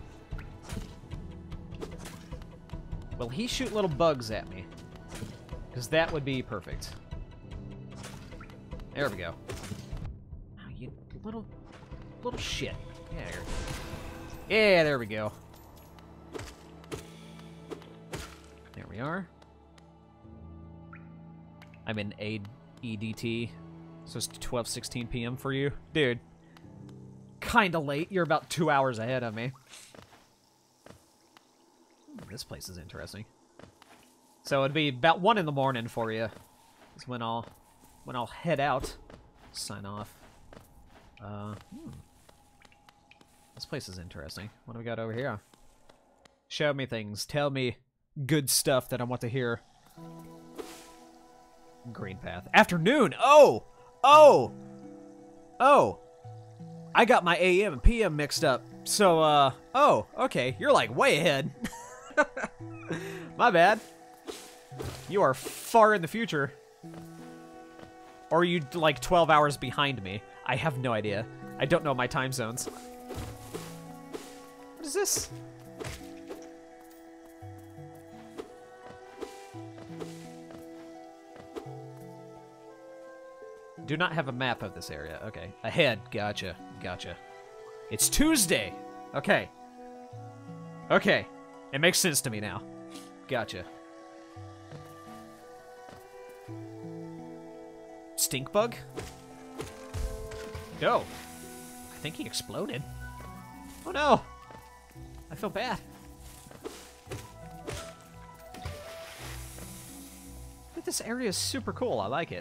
Will he shoot little bugs at me? Because that would be perfect. There we go. Oh, you little shit. Yeah, yeah, there we go. There we are. I'm in EDT, so it's 12:16 p.m. for you. Dude, kinda late. You're about 2 hours ahead of me. This place is interesting. So it'd be about 1 in the morning for you. Is when I'll head out. Sign off. This place is interesting. What do we got over here? Show me things. Tell me good stuff that I want to hear. Green path. Afternoon! Oh! Oh! Oh! I got my AM and PM mixed up. So, oh, okay. You're like way ahead. My bad. You are far in the future. Or are you, like, 12 hours behind me? I have no idea. I don't know my time zones. What is this? Do not have a map of this area. Okay. Ahead. Gotcha. Gotcha. It's Tuesday! Okay. Okay. It makes sense to me now. Gotcha. Stink bug? No. I think he exploded. Oh no! I feel bad. But this area is super cool. I like it.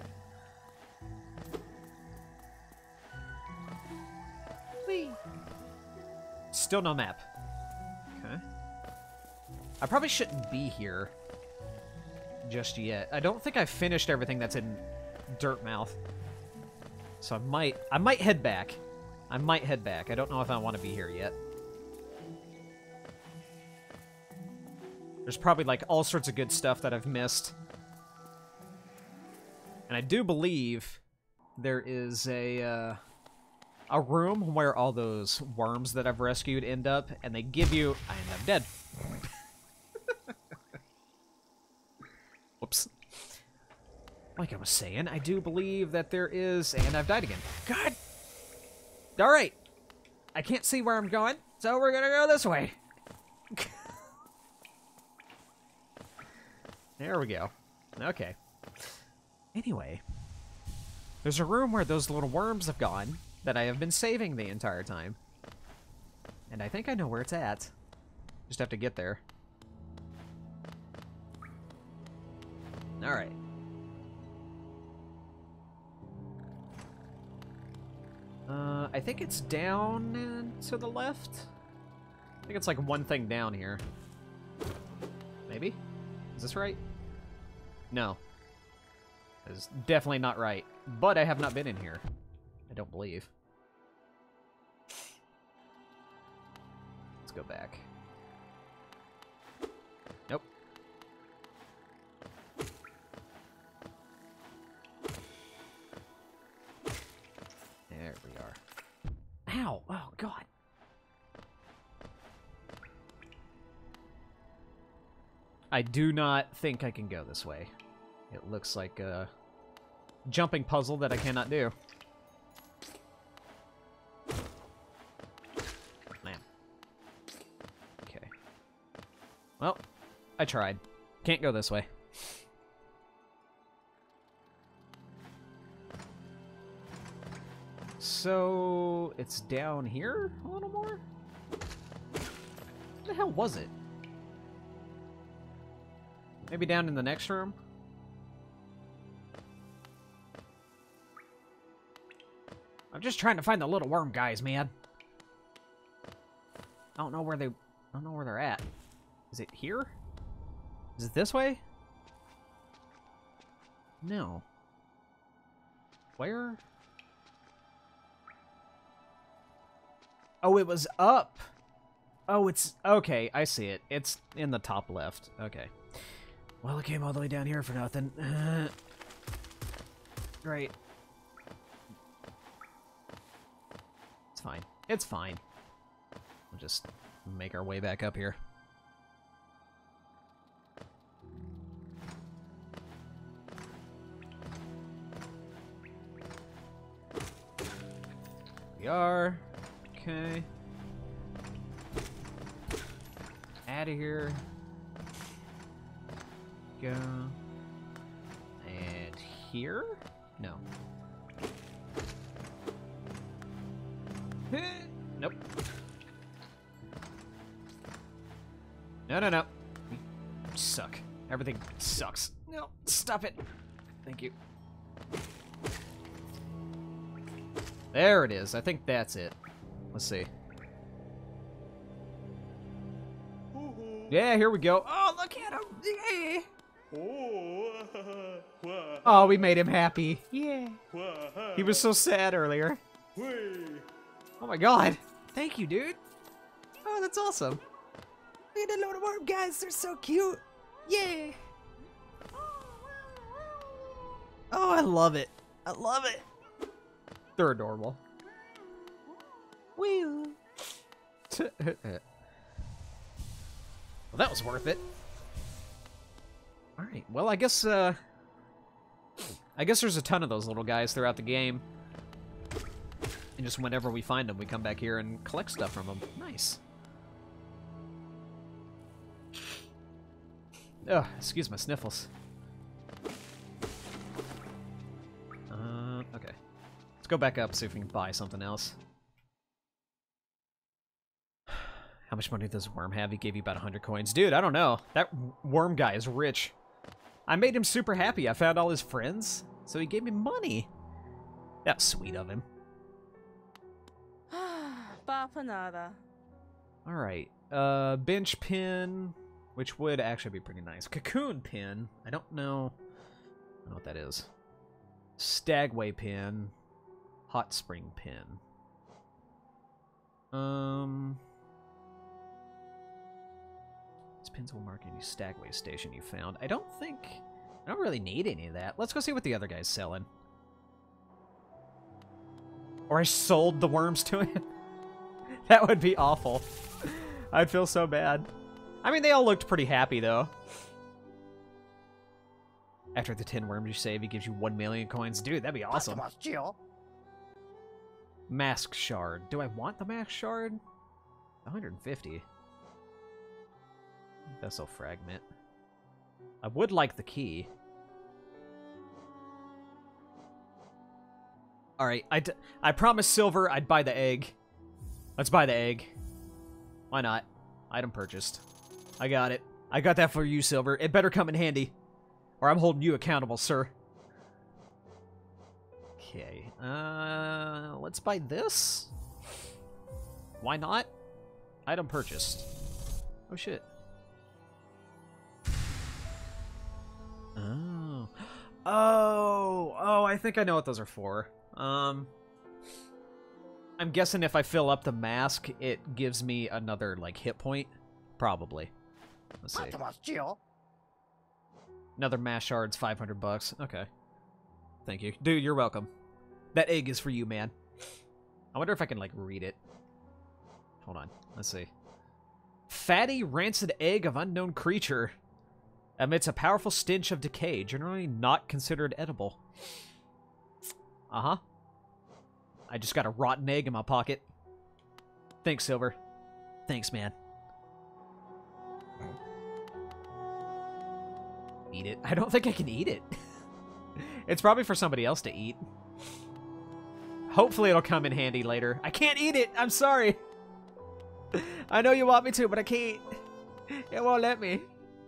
Whee! Still no map. Okay. I probably shouldn't be here just yet. I don't think I've finished everything that's in Dirtmouth. So I might head back. I might head back. I don't know if I want to be here yet. There's probably like all sorts of good stuff that I've missed. And I do believe there is a room where all those worms that I've rescued end up, and they give you... I end up dead. Whoops. Like I was saying, I do believe that there is... And I've died again. God! Alright. I can't see where I'm going, so we're gonna go this way. There we go. Okay. Anyway. There's a room where those little worms have gone that I have been saving the entire time. And I think I know where it's at. Just have to get there. Alright. I think it's down and to the left. I think it's like one thing down here. Maybe? Is this right? No. It's definitely not right. But I have not been in here. I don't believe. Let's go back. Nope. There we are. Ow! Oh, God. I do not think I can go this way. It looks like a jumping puzzle that I cannot do. Man. Okay. Well, I tried. Can't go this way. So, it's down here a little more? What the hell was it? Maybe down in the next room? I'm just trying to find the little worm guys, man. I don't know where they're at. Is it here? Is it this way? No. Where? Oh, it was up. Oh, it's... Okay, I see it. It's in the top left. Okay. Well, I came all the way down here for nothing. Great. It's fine. It's fine. We'll just make our way back up here. We are. Okay. Out of here. Go. And here? No. Nope. No, no, no. You suck. Everything sucks. No, stop it. Thank you. There it is. I think that's it. Let's see. Yeah, here we go. Oh, look at him. Yeah. Oh, we made him happy. Yeah. He was so sad earlier. Oh my god. Thank you, dude. Oh, that's awesome. Look at the little worm guys. They're so cute. Yeah. Oh, I love it. I love it. They're adorable. Woo. Well, that was worth it. All right. Well, I guess there's a ton of those little guys throughout the game. And just whenever we find them, we come back here and collect stuff from them. Nice. Ugh, excuse my sniffles. Okay. Let's go back up, see if we can buy something else. How much money does Worm have? He gave you about 100 coins. Dude, I don't know. That Worm guy is rich. I made him super happy. I found all his friends, so he gave me money. That's sweet of him. Bapanada. Alright. Bench pin, which would actually be pretty nice. Cocoon pin. I don't know what that is. Stagway pin. Hot spring pin. These pins will mark any Stagway station you found. I don't really need any of that. Let's go see what the other guy's selling. Or I sold the worms to him. That would be awful. I'd feel so bad. I mean, they all looked pretty happy, though. After the 10 worms you save, he gives you 1 million coins. Dude, that'd be awesome. Mask shard. Do I want the mask shard? 150. Vessel fragment. I would like the key. Alright, I promised Silver I'd buy the egg. Let's buy the egg. Why not? Item purchased. I got it. I got that for you, Silver. It better come in handy. Or I'm holding you accountable, sir. Okay. Let's buy this. Why not? Item purchased. Oh, shit. Oh. Oh, I think I know what those are for. I'm guessing if I fill up the mask, it gives me another, like, hit point. Probably. Let's see. Another mask shard's 500 bucks. Okay. Thank you. Dude, you're welcome. That egg is for you, man. I wonder if I can, like, read it. Hold on. Let's see. Fatty, rancid egg of unknown creature. Emits a powerful stench of decay, generally not considered edible. Uh-huh. I just got a rotten egg in my pocket. Thanks, Silver. Thanks, man. Eat it. I don't think I can eat it. It's probably for somebody else to eat. Hopefully it'll come in handy later. I can't eat it! I'm sorry! I know you want me to, but I can't. It won't let me.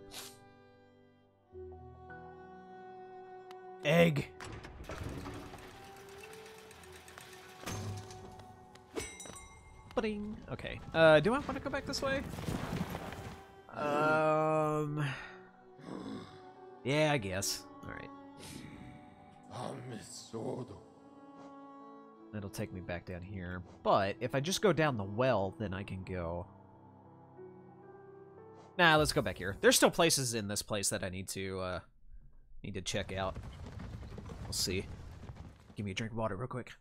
Egg. Ba-ding. Okay. Do I want to go back this way? Yeah, I guess. Alright. It'll take me back down here. But if I just go down the well, then I can go... Nah, let's go back here. There's still places in this place that I need to check out. We'll see. Give me a drink of water real quick.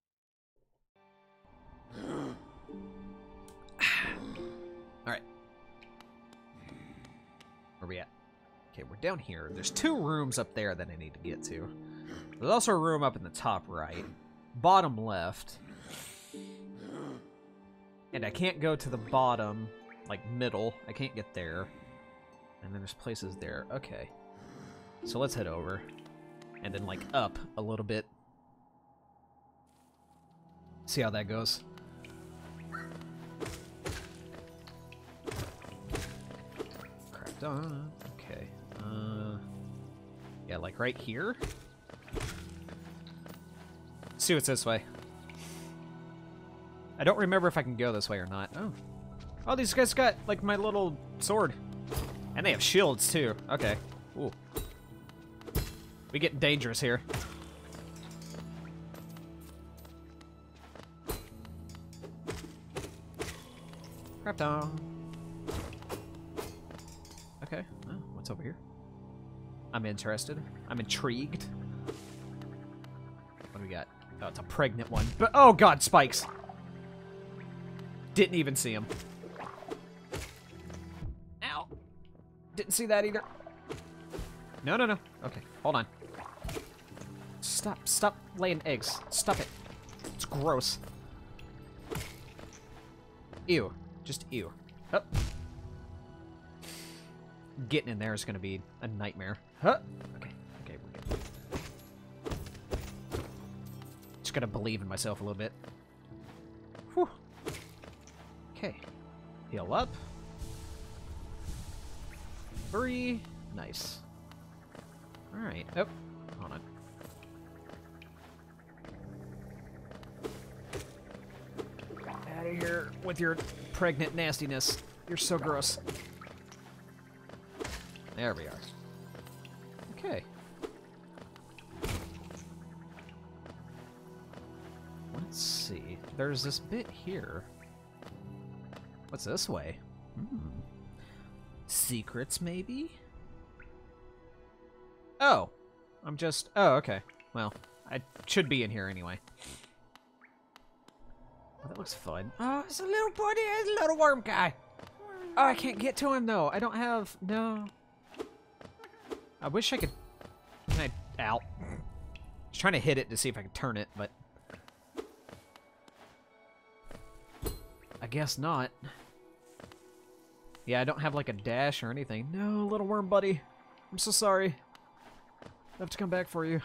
Alright. Where we at? Okay, we're down here. There's 2 rooms up there that I need to get to. There's also a room up in the top right. Bottom left. And I can't go to the bottom, like middle. I can't get there. And then there's places there. Okay. So let's head over. And then, like, up a little bit. See how that goes. Cracked on. Okay. Yeah, like right here. Let's see what's this way. I don't remember if I can go this way or not. Oh. Oh, these guys got, like, my little sword. And they have shields, too. Okay. Ooh. We get dangerous here. Crap down. Okay. Oh, what's over here? I'm interested. I'm intrigued. Oh, it's a pregnant one. But oh god, spikes. Didn't even see him. Ow. Didn't see that either. No, no, no. Okay, hold on. Stop laying eggs. Stop it. It's gross. Ew. Just ew. Oh. Getting in there is going to be a nightmare. Huh? Okay, we're good. Just got to believe in myself a little bit. Whew. Okay. Heal up. 3. Nice. Alright. Oh, hold on. Out of here with your pregnant nastiness. You're so gross. There we are. Okay. Let's see. There's this bit here. What's this way? Secrets, maybe? Oh. Oh, okay. Well, I should be in here anyway. Oh, that looks fun. Oh, it's a little buddy. It's a little worm guy. Oh, I can't get to him, though. I don't have... No. I wish I could... Can I... Ow. I was trying to hit it to see if I could turn it, but... I guess not. Yeah, I don't have, like, a dash or anything. No, little worm buddy. I'm so sorry. I have to come back for you.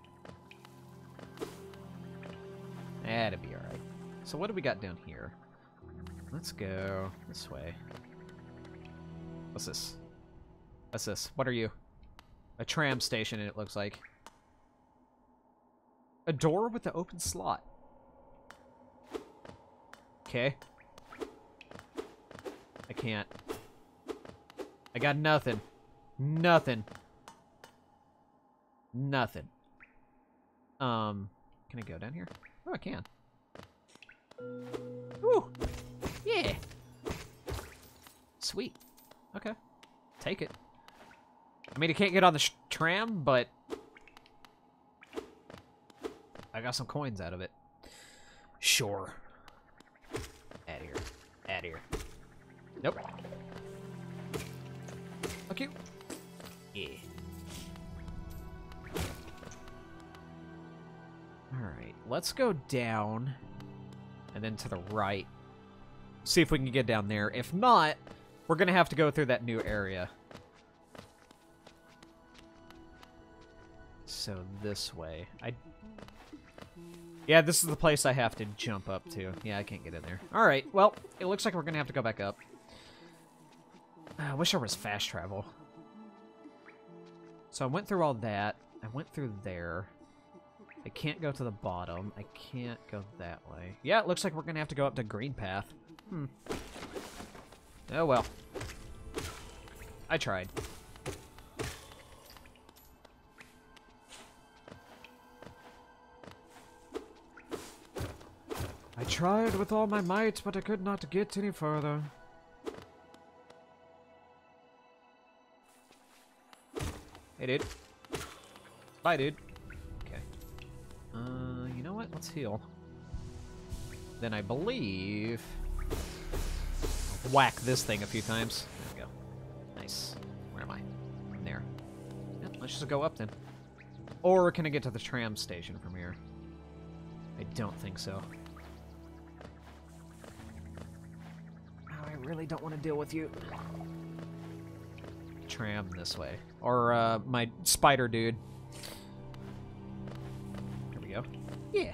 That'd be alright. So what do we got down here? Let's go this way. What's this? What's this? What are you? A tram station, it looks like. A door with an open slot. Okay. I can't. I got nothing. Nothing. Nothing. Can I go down here? Oh, I can. Woo! Yeah! Sweet. Okay. Take it. I mean, I can't get on the tram, but... I got some coins out of it. Sure. Out of here. Out of here. Nope. Fuck you. Yeah. Alright, let's go down. And then to the right. See if we can get down there. If not, we're gonna have to go through that new area. So this way. Yeah, this is the place I have to jump up to. Yeah, I can't get in there. Alright, well, it looks like we're gonna have to go back up. I wish there was fast travel. So I went through all that. I went through there. I can't go to the bottom. I can't go that way. Yeah, it looks like we're gonna have to go up to Green Path. Oh well. I tried. I tried with all my might, but I could not get any further. Hey, dude. Bye, dude. Okay. You know what? Let's heal. Then I believe... I'll whack this thing a few times. There we go. Nice. Where am I? I'm there. Yep, let's just go up then. Or can I get to the tram station from here? I don't think so. Oh, I really don't want to deal with you. Tram this way. Or, my spider dude. Here we go. Yeah.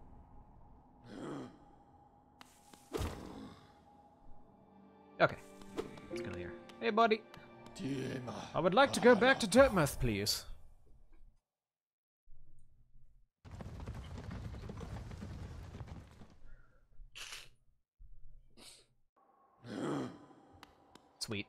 Okay. Let's go here. Hey, buddy. I would like to go back to Dirtmouth, please. Sweet.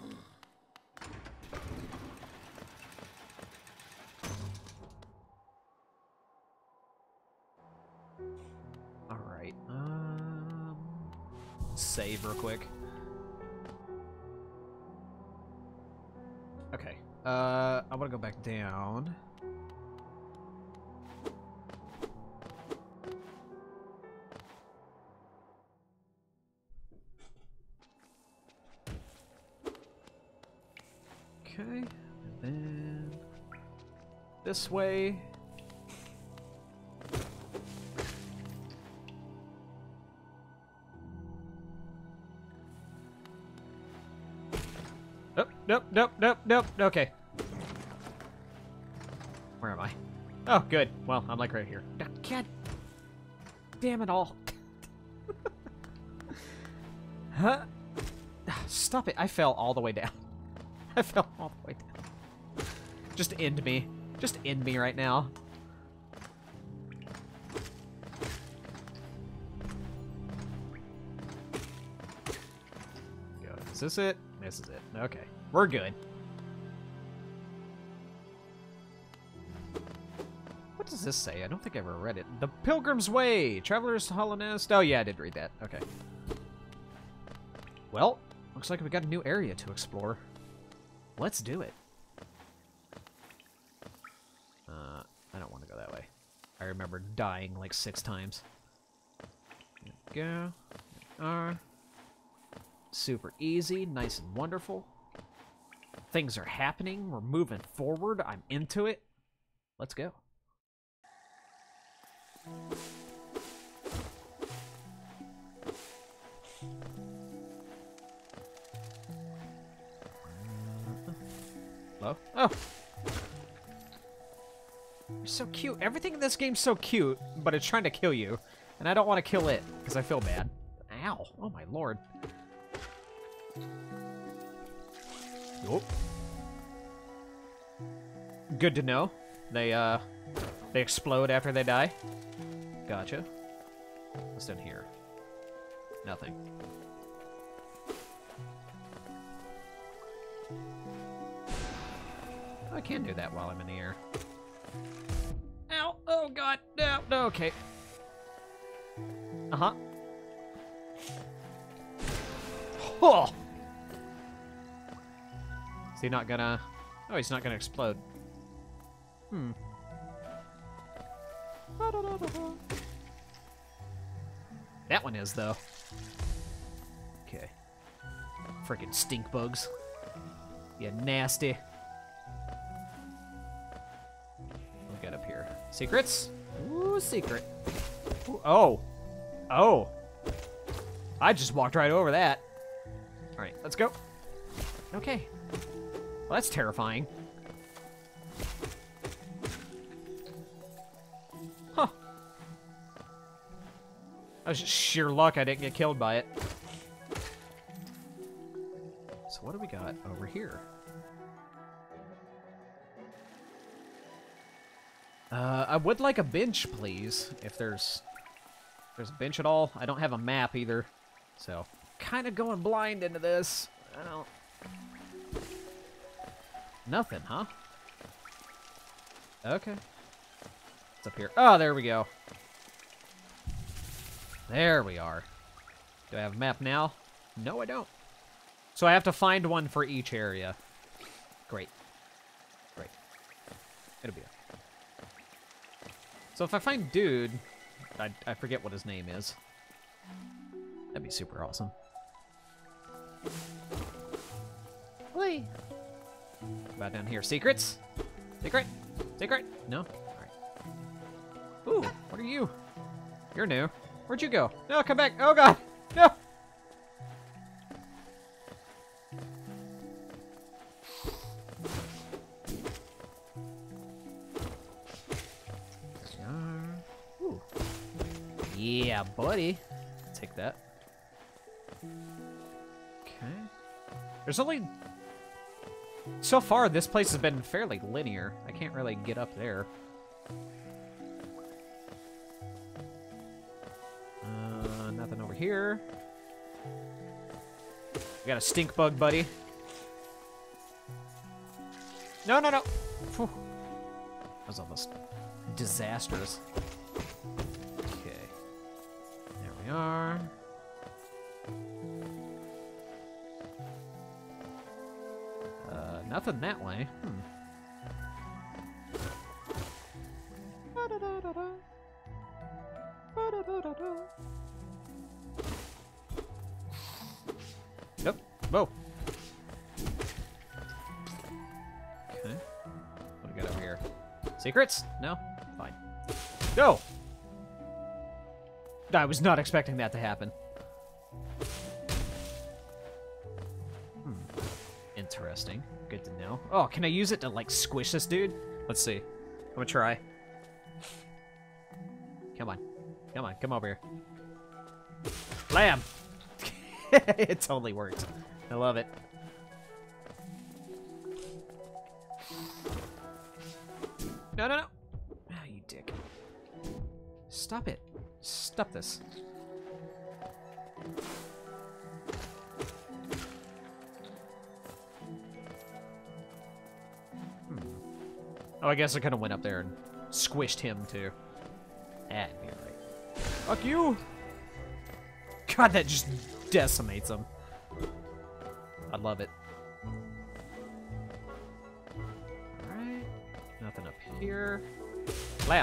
Alright, save real quick. Okay, I want to go back down. Okay, and then this way. Oh, nope, nope, nope, nope. Okay. Where am I? Oh, good. Well, I'm like right here. God damn it all. Huh? Stop it. I fell all the way down. I fell all the way down. Just end me. Just end me right now. Go. Is this it? This is it. Okay. We're good. What does this say? I don't think I ever read it. The Pilgrim's Way! Traveler's Hollow Nest. Oh, yeah, I did read that. Okay. Well, looks like we got a new area to explore. Let's do it. I don't want to go that way. I remember dying like 6 times. There we go. Super easy, nice and wonderful. Things are happening. We're moving forward. I'm into it. Let's go. Hello? Oh! You're so cute. Everything in this game's so cute, but it's trying to kill you. And I don't want to kill it, because I feel bad. Ow. Oh my lord. Nope. Good to know. They explode after they die. Gotcha. What's down here? Nothing. I can do that while I'm in the air. Ow! Oh god! No! No! Okay. Uh-huh. Oh! Is he not gonna... Oh, he's not gonna explode. Hmm. That one is, though. Okay. Freaking stink bugs. You nasty. We'll get up here. Secrets? Ooh, secret. Ooh, oh. Oh. I just walked right over that. Alright, let's go. Okay. Well, that's terrifying. Huh. That was just sheer luck I didn't get killed by it. So what do we got over here? I would like a bench, please. If there's a bench at all. I don't have a map either. So, kind of going blind into this. I don't... Nothing, huh? Okay. What's up here? Oh, there we go. There we are. Do I have a map now? No, I don't. So I have to find one for each area. Great. Great. It'll be okay. So if I find Dude, I forget what his name is. That'd be super awesome. Whee! About down here. Secrets? Secret? Secret? No? Alright. Ooh, what are you? You're new. Where'd you go? No, come back. Oh god! No! Ooh. Yeah, buddy. Take that. Okay. There's only... So far, this place has been fairly linear. I can't really get up there. Nothing over here. We got a stink bug, buddy. No, no, no. Whew. That was almost disastrous. Okay. There we are. Nothing that way. Yep. Whoa. Secrets? No? Fine. Go! I was not expecting that to happen. Interesting. Good to know. Oh, can I use it to, like, squish this dude? Let's see. I'm gonna try. Come on. Come on, come over here. Blam! It totally worked. I love it. No, no, no! Ah, you dick. Stop it. Stop this. Oh, I guess I could have went up there and squished him, too. That'd be right. Fuck you! God, that just decimates him. I love it. Alright. Nothing up here. Blam!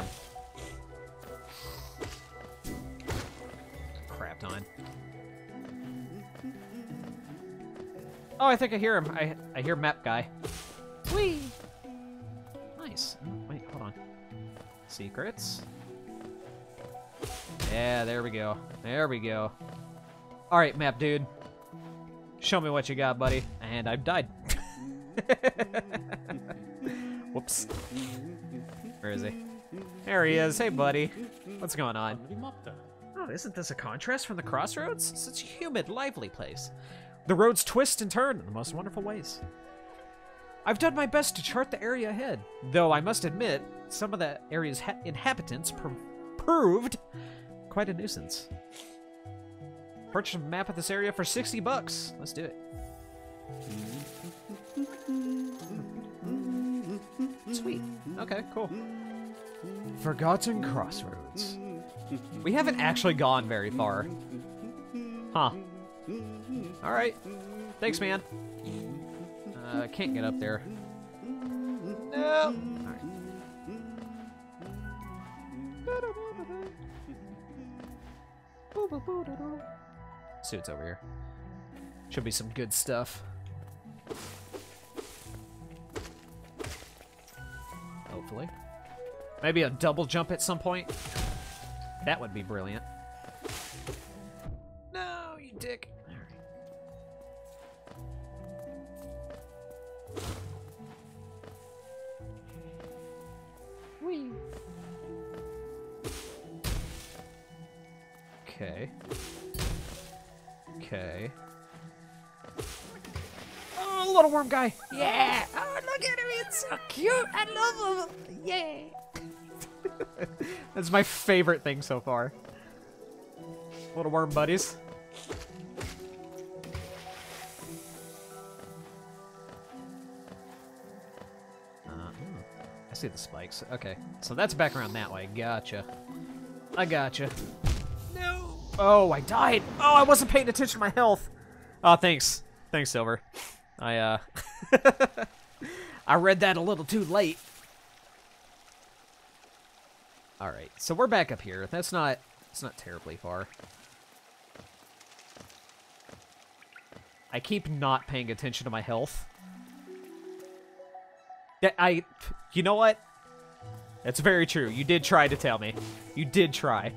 Crap time. Oh, I think I hear him. I hear map guy. Whee! Nice. Oh, wait, hold on. Secrets. Yeah, there we go. There we go. Alright, map dude. Show me what you got, buddy. And I've died. Whoops. Where is he? There he is. Hey, buddy. What's going on? Oh, isn't this a contrast from the crossroads? Such a humid, lively place. The roads twist and turn in the most wonderful ways. I've done my best to chart the area ahead, though I must admit, some of the area's inhabitants proved quite a nuisance. Purchase a map of this area for 60 bucks. Let's do it. Sweet. Okay, cool. Forgotten Crossroads. We haven't actually gone very far. Huh. Alright. Thanks, man. Can't get up there. No! Alright. Suit's over here. Should be some good stuff. Hopefully. Maybe a double jump at some point. That would be brilliant. No, you dick. Whee. Okay. Okay. Oh, little worm guy. Yeah. Oh, look at him. It's so cute. I love him. Yeah. That's my favorite thing so far. Little worm buddies. I see the spikes. Okay, so that's back around that way. Gotcha. I gotcha. No. Oh, I died. Oh, I wasn't paying attention to my health. Oh, thanks. Thanks, Silver. I I read that a little too late. All right, so we're back up here. It's not terribly far. I keep not paying attention to my health. You know what? That's very true. You did try to tell me. You did try.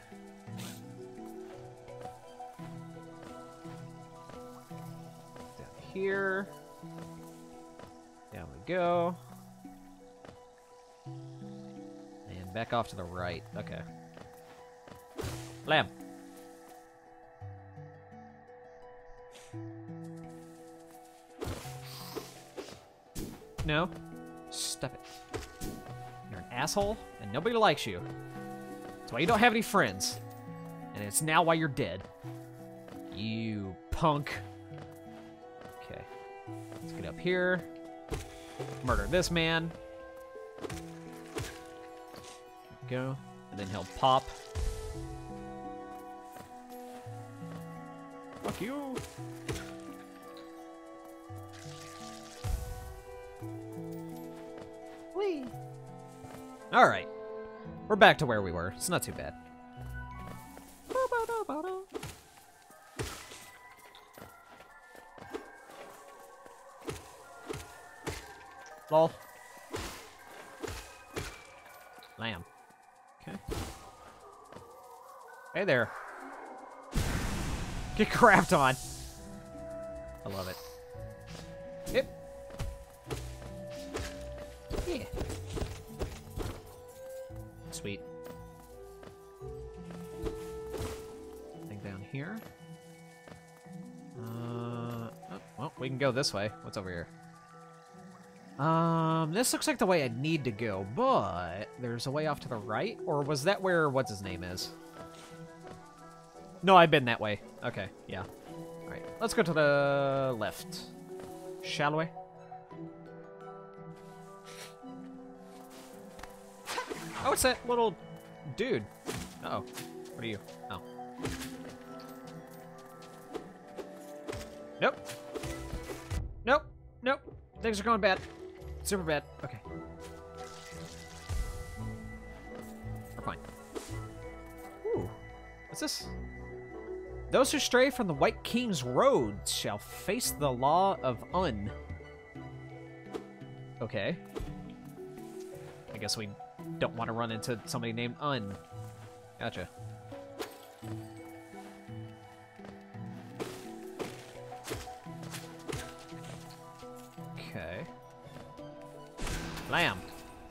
Down here. Down we go. And back off to the right. Okay. Lamb. No. Stop it. You're an asshole, and nobody likes you. That's why you don't have any friends. And it's now why you're dead. You punk. Okay. Let's get up here. Murder this man. There we go. And then he'll pop. Fuck you. Whee. All right. We're back to where we were. It's not too bad. Lol. Lamb. Okay. Hey there. Get crapped on. I love it. Yep. Yeah. Sweet. Thing down here. Oh, well, we can go this way. What's over here? This looks like the way I need to go, but there's a way off to the right? Or was that where what's-his-name is? No, I've been that way. Okay, yeah. Alright, let's go to the left. Shall we? Oh, it's that little dude. Uh-oh. What are you? Oh. Nope. Nope. Nope. Things are going bad. Super bad. Okay. We're fine. Ooh. What's this? Those who stray from the White King's roads shall face the law of Un. Okay. I guess we don't want to run into somebody named Un. Gotcha. Okay. Lamb.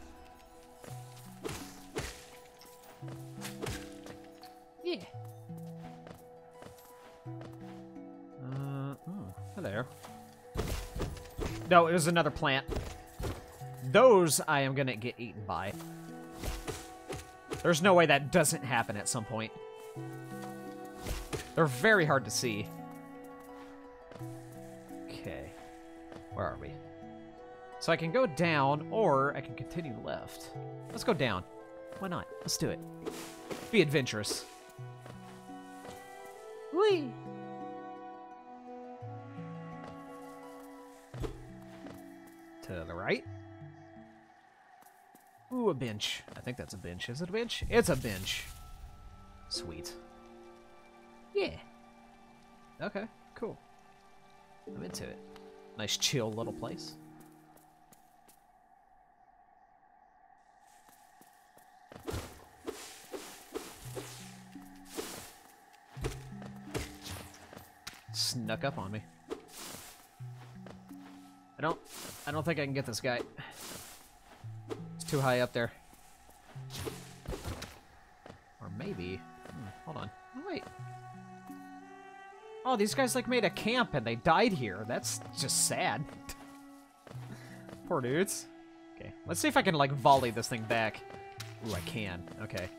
Yeah. Hello. No, it was another plant. Those I am gonna get eaten by. There's no way that doesn't happen at some point. They're very hard to see. Okay. Where are we? So I can go down, or I can continue left. Let's go down. Why not? Let's do it. Be adventurous. Whee! To the right. Ooh, a bench. I think that's a bench. Is it a bench? It's a bench. Sweet. Yeah. Okay, cool. I'm into it. Nice chill little place. Snuck up on me. I don't think I can get this guy. It's too high up there. Or maybe... hold on. Oh, wait. Oh, these guys, like, made a camp and they died here. That's just sad. Poor dudes. Okay, let's see if I can, like, volley this thing back. Ooh, I can. Okay.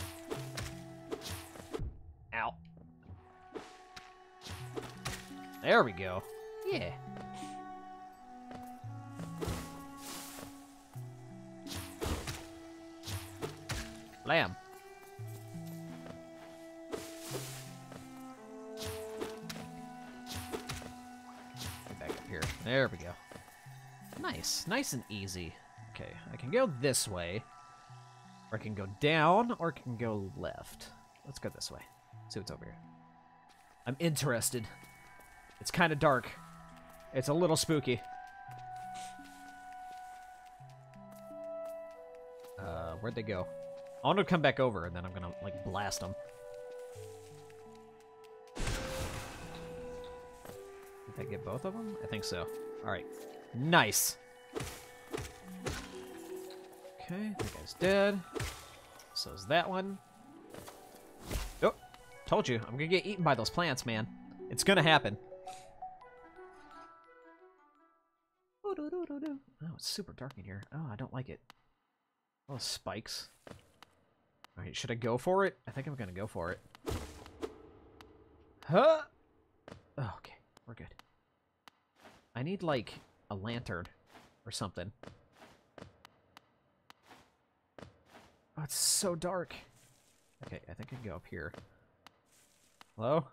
Ow. There we go. Yeah. Lamb. Get back up here. There we go. Nice. Nice and easy. Okay, I can go this way. Or I can go down, or I can go left. Let's go this way. See what's over here. I'm interested. It's kind of dark. It's a little spooky. Where'd they go? I want to come back over, and then I'm gonna, like, blast them. Did I get both of them? I think so. Alright. Nice! Okay, that guy's dead. So is that one. Oh! Told you, I'm gonna get eaten by those plants, man. It's gonna happen. Oh, it's super dark in here. Oh, I don't like it. Oh, spikes. Alright, should I go for it? I think I'm gonna go for it. Huh? Oh, okay, we're good. I need, like, a lantern or something. Oh, it's so dark. Okay, I think I can go up here. Hello?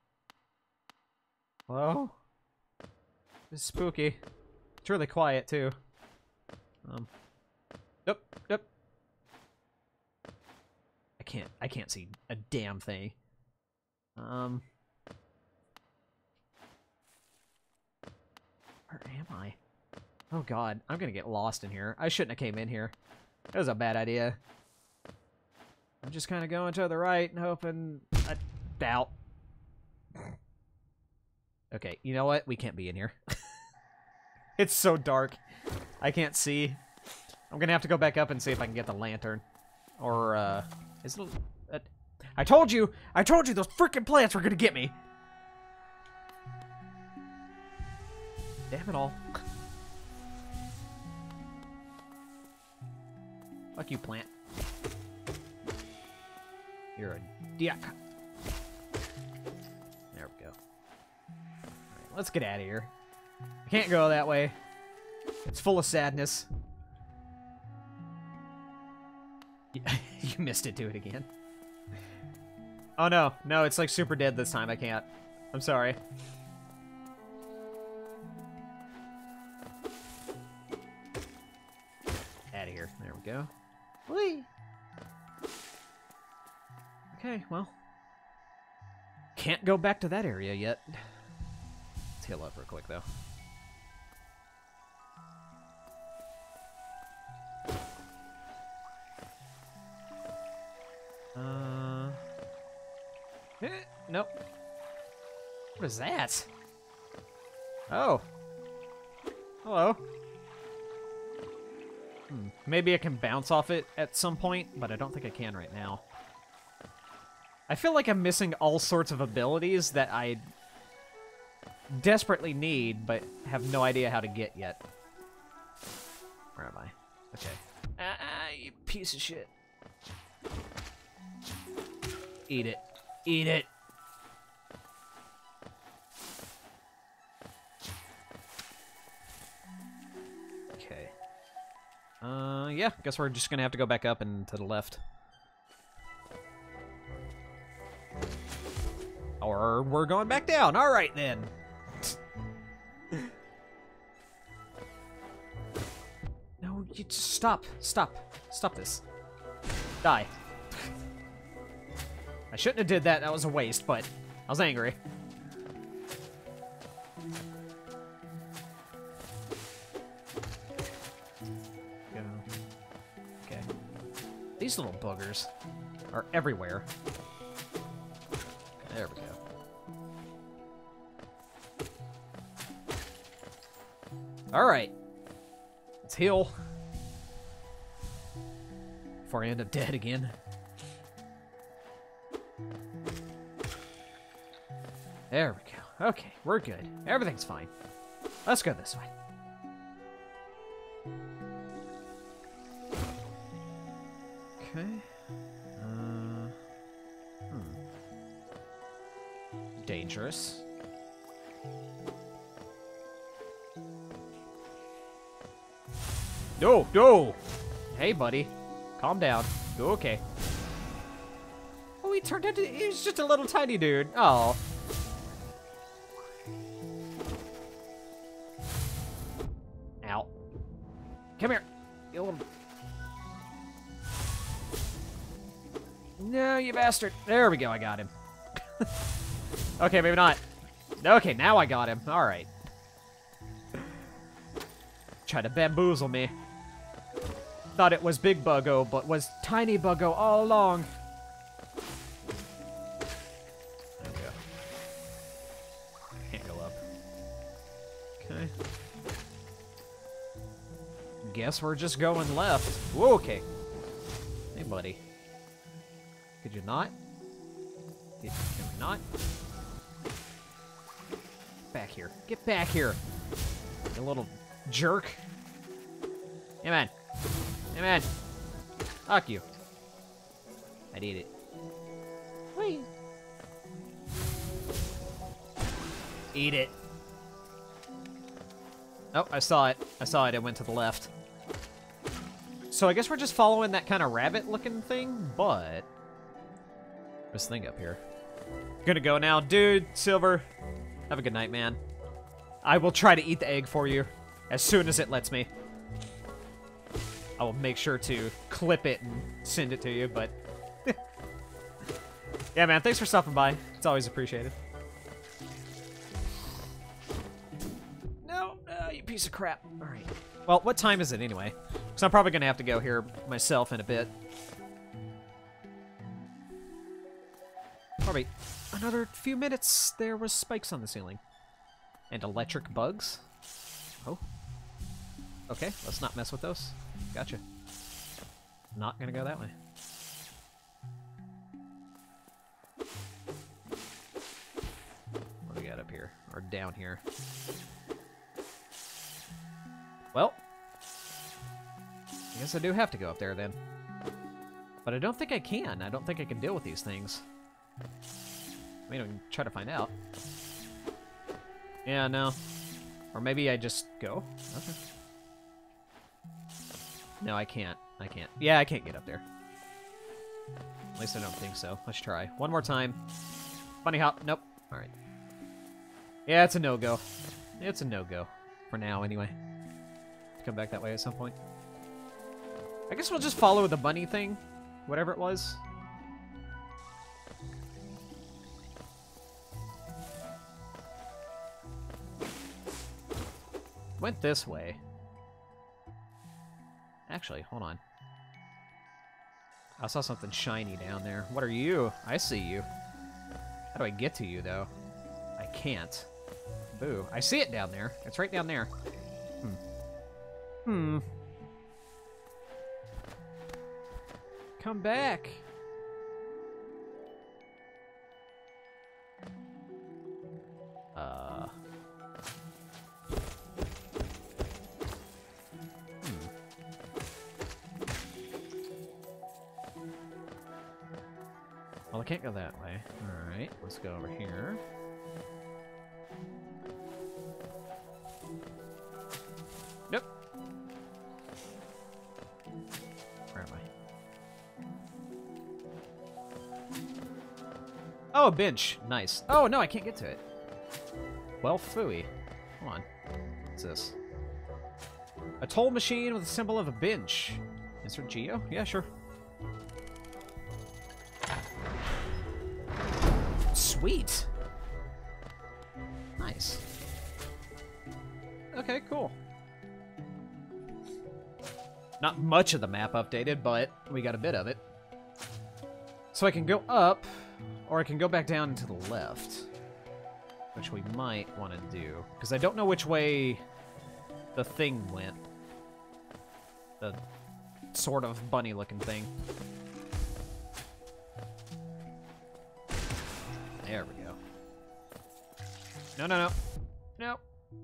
Hello? This is spooky. It's really quiet, too. Nope, nope. I can't see a damn thing. Where am I? Oh god, I'm gonna get lost in here. I shouldn't have came in here. That was a bad idea. I'm just kind of going to the right and hoping... I doubt. Okay, you know what? We can't be in here. It's so dark. I can't see. I'm gonna have to go back up and see if I can get the lantern. Or, is it... I told you! I told you those freaking plants were gonna get me! Damn it all. Fuck you, plant. You're a dick. There we go. Alright, let's get out of here. I can't go that way. It's full of sadness. You missed it. Do it again. Oh no. No, it's like super dead this time. I can't. I'm sorry. Out of here. There we go. Whee! Okay, well. Can't go back to that area yet. Let's heal up real quick, though. Nope. What is that? Oh. Hello. Maybe I can bounce off it at some point, but I don't think I can right now. I feel like I'm missing all sorts of abilities that I desperately need, but have no idea how to get yet. Where am I? Okay. You piece of shit. Eat it. Eat it. Okay. Yeah, guess we're just gonna have to go back up and to the left. Or we're going back down. All right, then. No, you just stop. Stop. Stop this. Die. I shouldn't have did that. That was a waste, but I was angry. Go. Okay. These little boogers are everywhere. There we go. All right. Let's heal. Before I end up dead again. There we go. Okay, we're good. Everything's fine. Let's go this way. Okay. Dangerous. No, no! Hey, buddy. Calm down. Go okay. Oh, he turned into... He was just a little tiny dude. Oh. Ow. Come here. You little... No, you bastard. There we go. I got him. Okay, maybe not. Okay, now I got him. All right. Tried to bamboozle me. Thought it was Big Buggo, but was Tiny Buggo all along. There we go. Can't go up. Okay. Guess we're just going left. Whoa, okay. Hey, buddy. Could you not? Can we not? Back here. Get back here. You little jerk. Hey, man. Hey, man. Fuck you. I'd eat it. Wait. Eat it. Oh, I saw it. I saw it. It went to the left. So I guess we're just following that kind of rabbit-looking thing, but... This thing up here. Gonna go now. Dude, Silver, have a good night, man. I will try to eat the egg for you as soon as it lets me. I will make sure to clip it and send it to you, but... Yeah, man, thanks for stopping by. It's always appreciated. No, you piece of crap. All right. Well, what time is it anyway? Because I'm probably going to have to go here myself in a bit. Probably another few minutes, there was spikes on the ceiling. And electric bugs. Oh. Okay, let's not mess with those. Gotcha. Not gonna go that way. What do we got up here? Or down here? Well, I guess I do have to go up there then. But I don't think I can. I don't think I can deal with these things. I mean, I can try to find out. Yeah, no. Or maybe I just go. Okay. No, I can't. I can't. Yeah, I can't get up there. At least I don't think so. Let's try. One more time. Bunny hop. Nope. Alright. Yeah, it's a no-go. It's a no-go. For now, anyway. Come back that way at some point. I guess we'll just follow the bunny thing. Whatever it was. Went this way. Actually, hold on. I saw something shiny down there. What are you? I see you. How do I get to you, though? I can't. Boo. I see it down there. It's right down there. Come back. Well, I can't go that way. Alright, let's go over here. Nope. Where am I? Oh, a bench. Nice. Oh, no, I can't get to it. Well, phooey. Hold on. What's this? A toll machine with a symbol of a bench. Insert Geo? Yeah, sure. Sweet. Nice. Okay, cool. Not much of the map updated, but we got a bit of it. So I can go up, or I can go back down and to the left. Which we might want to do. Because I don't know which way the thing went. The sort of bunny-looking thing. There we go. No, no, no. No.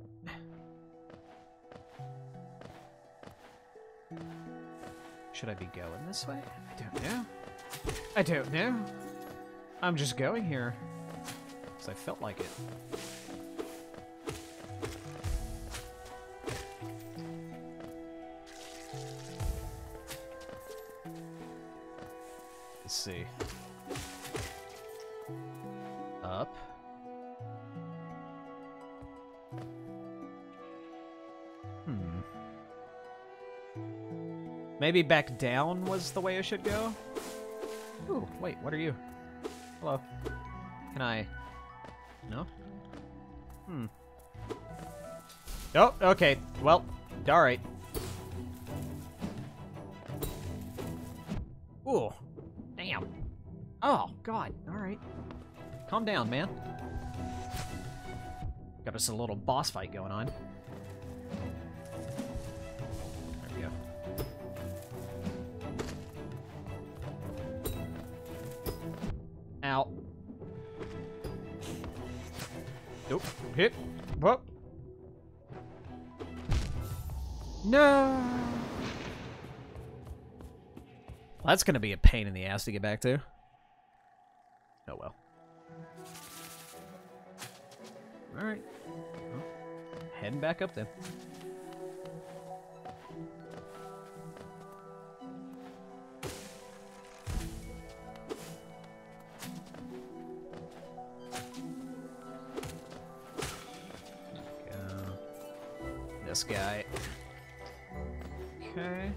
Should I be going this way? I don't know. I don't know. I'm just going here. Because I felt like it. Let's see. Up. Maybe back down was the way I should go? Ooh, wait, what are you? Hello. Can I... No? Oh, okay. Well, alright. Ooh. Damn. Oh, God. Alright. Calm down, man. Got us a little boss fight going on. There we go. Ow. Nope. Hit. Whoop. No. Well, that's gonna be a pain in the ass to get back to. Oh well. Alright. Well, heading back up then. Go. This guy. Okay.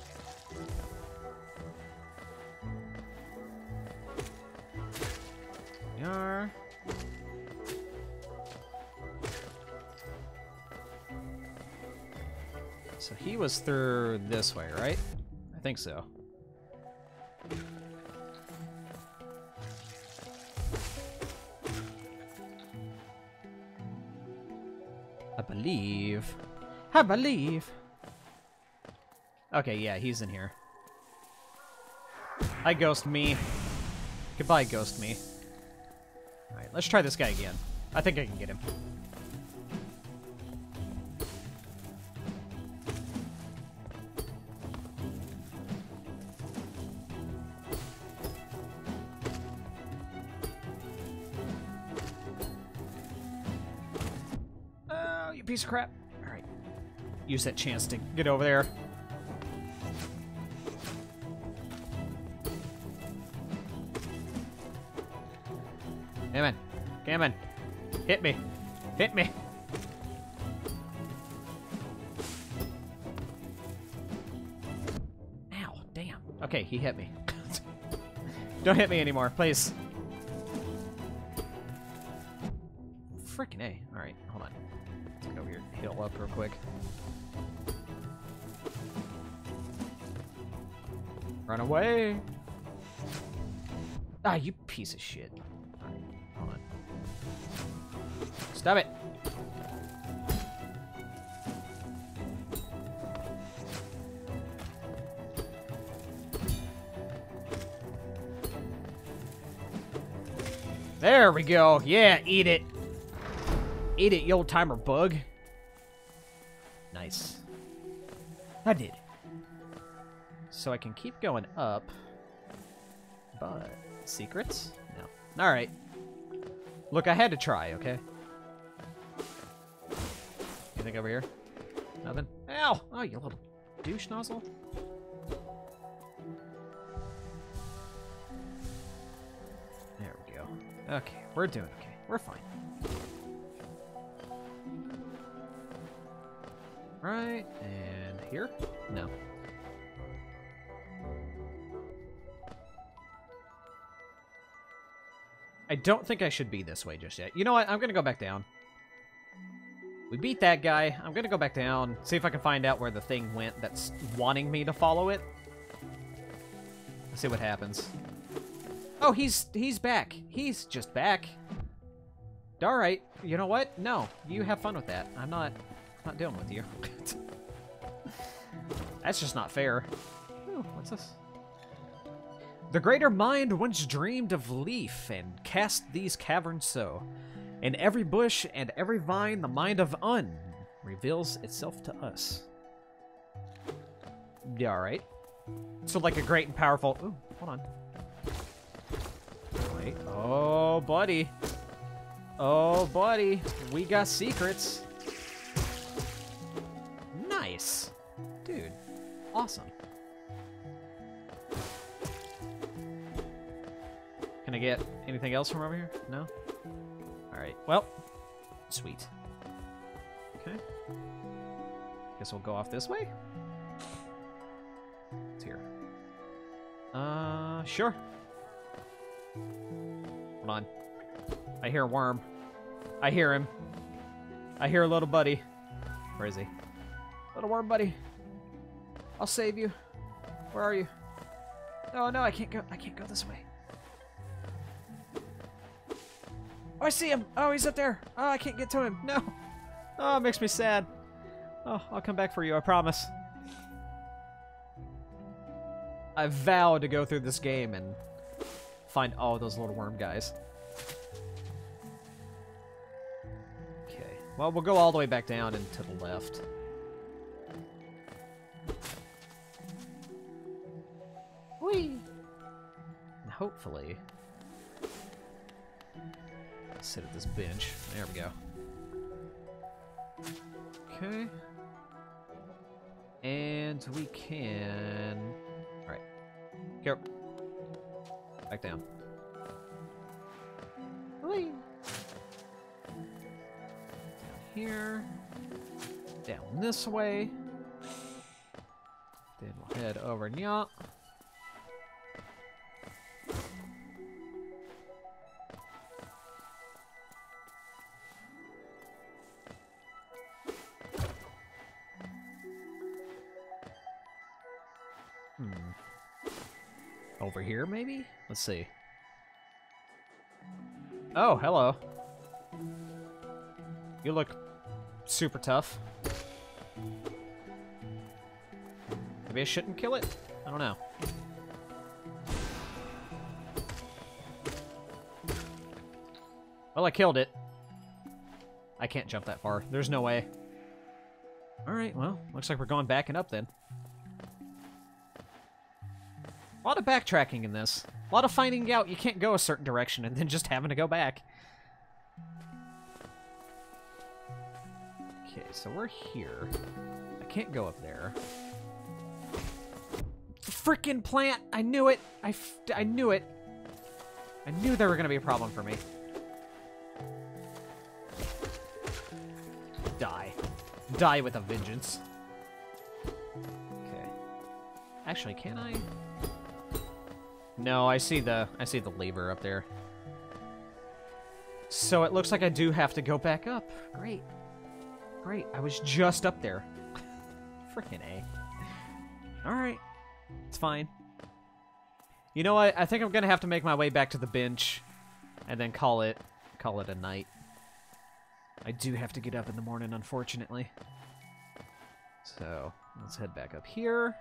We are. So he was through this way, right? I think so. believe. I believe. Okay, yeah, he's in here. Hi, Ghost Me. Goodbye, Ghost Me. Alright, let's try this guy again. I think I can get him. Oh, you piece of crap. Alright. Use that chance to get over there. Come on. Come on. Hit me. Hit me. Ow, damn. Okay, he hit me. Don't hit me anymore, please. Frickin' A. Alright, hold on. Let's go over here and heal up real quick. Run away! Ah, you piece of shit. Alright, hold on. Stop it! There we go. Yeah, eat it. Eat it, you old timer bug. Nice. I did. So I can keep going up. But secrets? No. Alright. Look, I had to try, okay? Anything over here? Nothing? Ow! Oh, you little douche nozzle. There we go. Okay, we're doing okay. We're fine. Right, and here? No. I don't think I should be this way just yet. You know what? I'm gonna go back down. We beat that guy. I'm gonna go back down, see if I can find out where the thing went that's wanting me to follow it. Let's see what happens. Oh, he's back. He's just back. Alright. You know what? No. You have fun with that. I'm not dealing with you. That's just not fair. Ooh, what's this? The greater mind once dreamed of leaf and cast these caverns so. In every bush and every vine the mind of Un reveals itself to us. Yeah, alright. So like a great and powerful... Ooh, hold on. Wait. Oh, buddy. Oh, buddy. We got secrets. Nice. Dude. Awesome. Can I get anything else from over here? No? Alright. Well. Sweet. Okay. Guess we'll go off this way? It's here. Sure. Hold on. I hear a worm. I hear him. I hear a little buddy. Where is he? Little worm buddy. I'll save you. Where are you? Oh no, I can't go this way. Oh, I see him. Oh, he's up there. Oh, I can't get to him. No. Oh, it makes me sad. Oh, I'll come back for you, I promise. I vow to go through this game and find all those little worm guys. Okay. Well, we'll go all the way back down and to the left. Whee! And hopefully... sit at this bench. There we go. Okay. And we can... Alright. Here. Back down. Whee! Down here. Down this way. Then we'll head over nyah. Over here, maybe? Let's see. Oh, hello. You look super tough. Maybe I shouldn't kill it? I don't know. Well, I killed it. I can't jump that far. There's no way. Alright, well, looks like we're going back and up then. A lot of backtracking in this. A lot of finding out you can't go a certain direction and then just having to go back. Okay, so we're here. I can't go up there. Frickin' plant! I knew it! I knew it! I knew there were gonna be a problem for me. Die. Die with a vengeance. Okay. Actually, can I? No, I see the lever up there. So it looks like I do have to go back up. Great. Great. I was just up there. Frickin' A. Alright. It's fine. You know what? I think I'm gonna have to make my way back to the bench and then call it a night. I do have to get up in the morning, unfortunately. So, let's head back up here.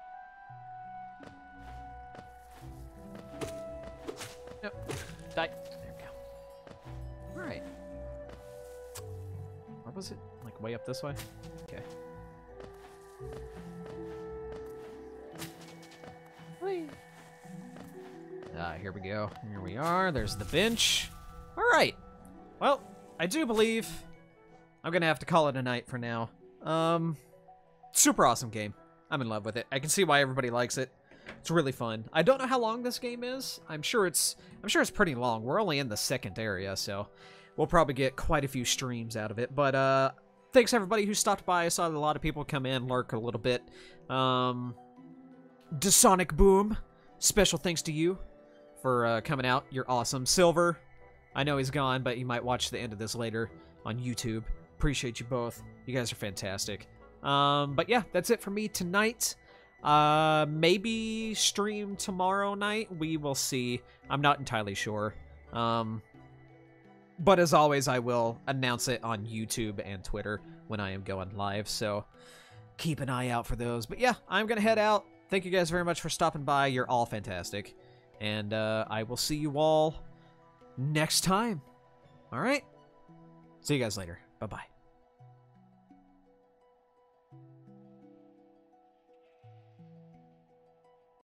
Nope. Die. There we go. Alright. Where was it? Like, way up this way? Okay. Whee! Here we go. Here we are. There's the bench. Alright. Well, I do believe I'm gonna have to call it a night for now. Super awesome game. I'm in love with it. I can see why everybody likes it. It's really fun. I don't know how long this game is. I'm sure it's pretty long. We're only in the second area, so we'll probably get quite a few streams out of it. But thanks everybody who stopped by. I saw a lot of people come in, lurk a little bit. Desonic Boom, special thanks to you for coming out. You're awesome. Silver, I know he's gone, but you might watch the end of this later on YouTube. Appreciate you both. You guys are fantastic. But yeah, that's it for me tonight. Maybe stream tomorrow night. We will see. I'm not entirely sure. But as always, I will announce it on YouTube and Twitter when I am going live. So keep an eye out for those. But yeah, I'm going to head out. Thank you guys very much for stopping by. You're all fantastic. And I will see you all next time. All right? See you guys later. Bye-bye.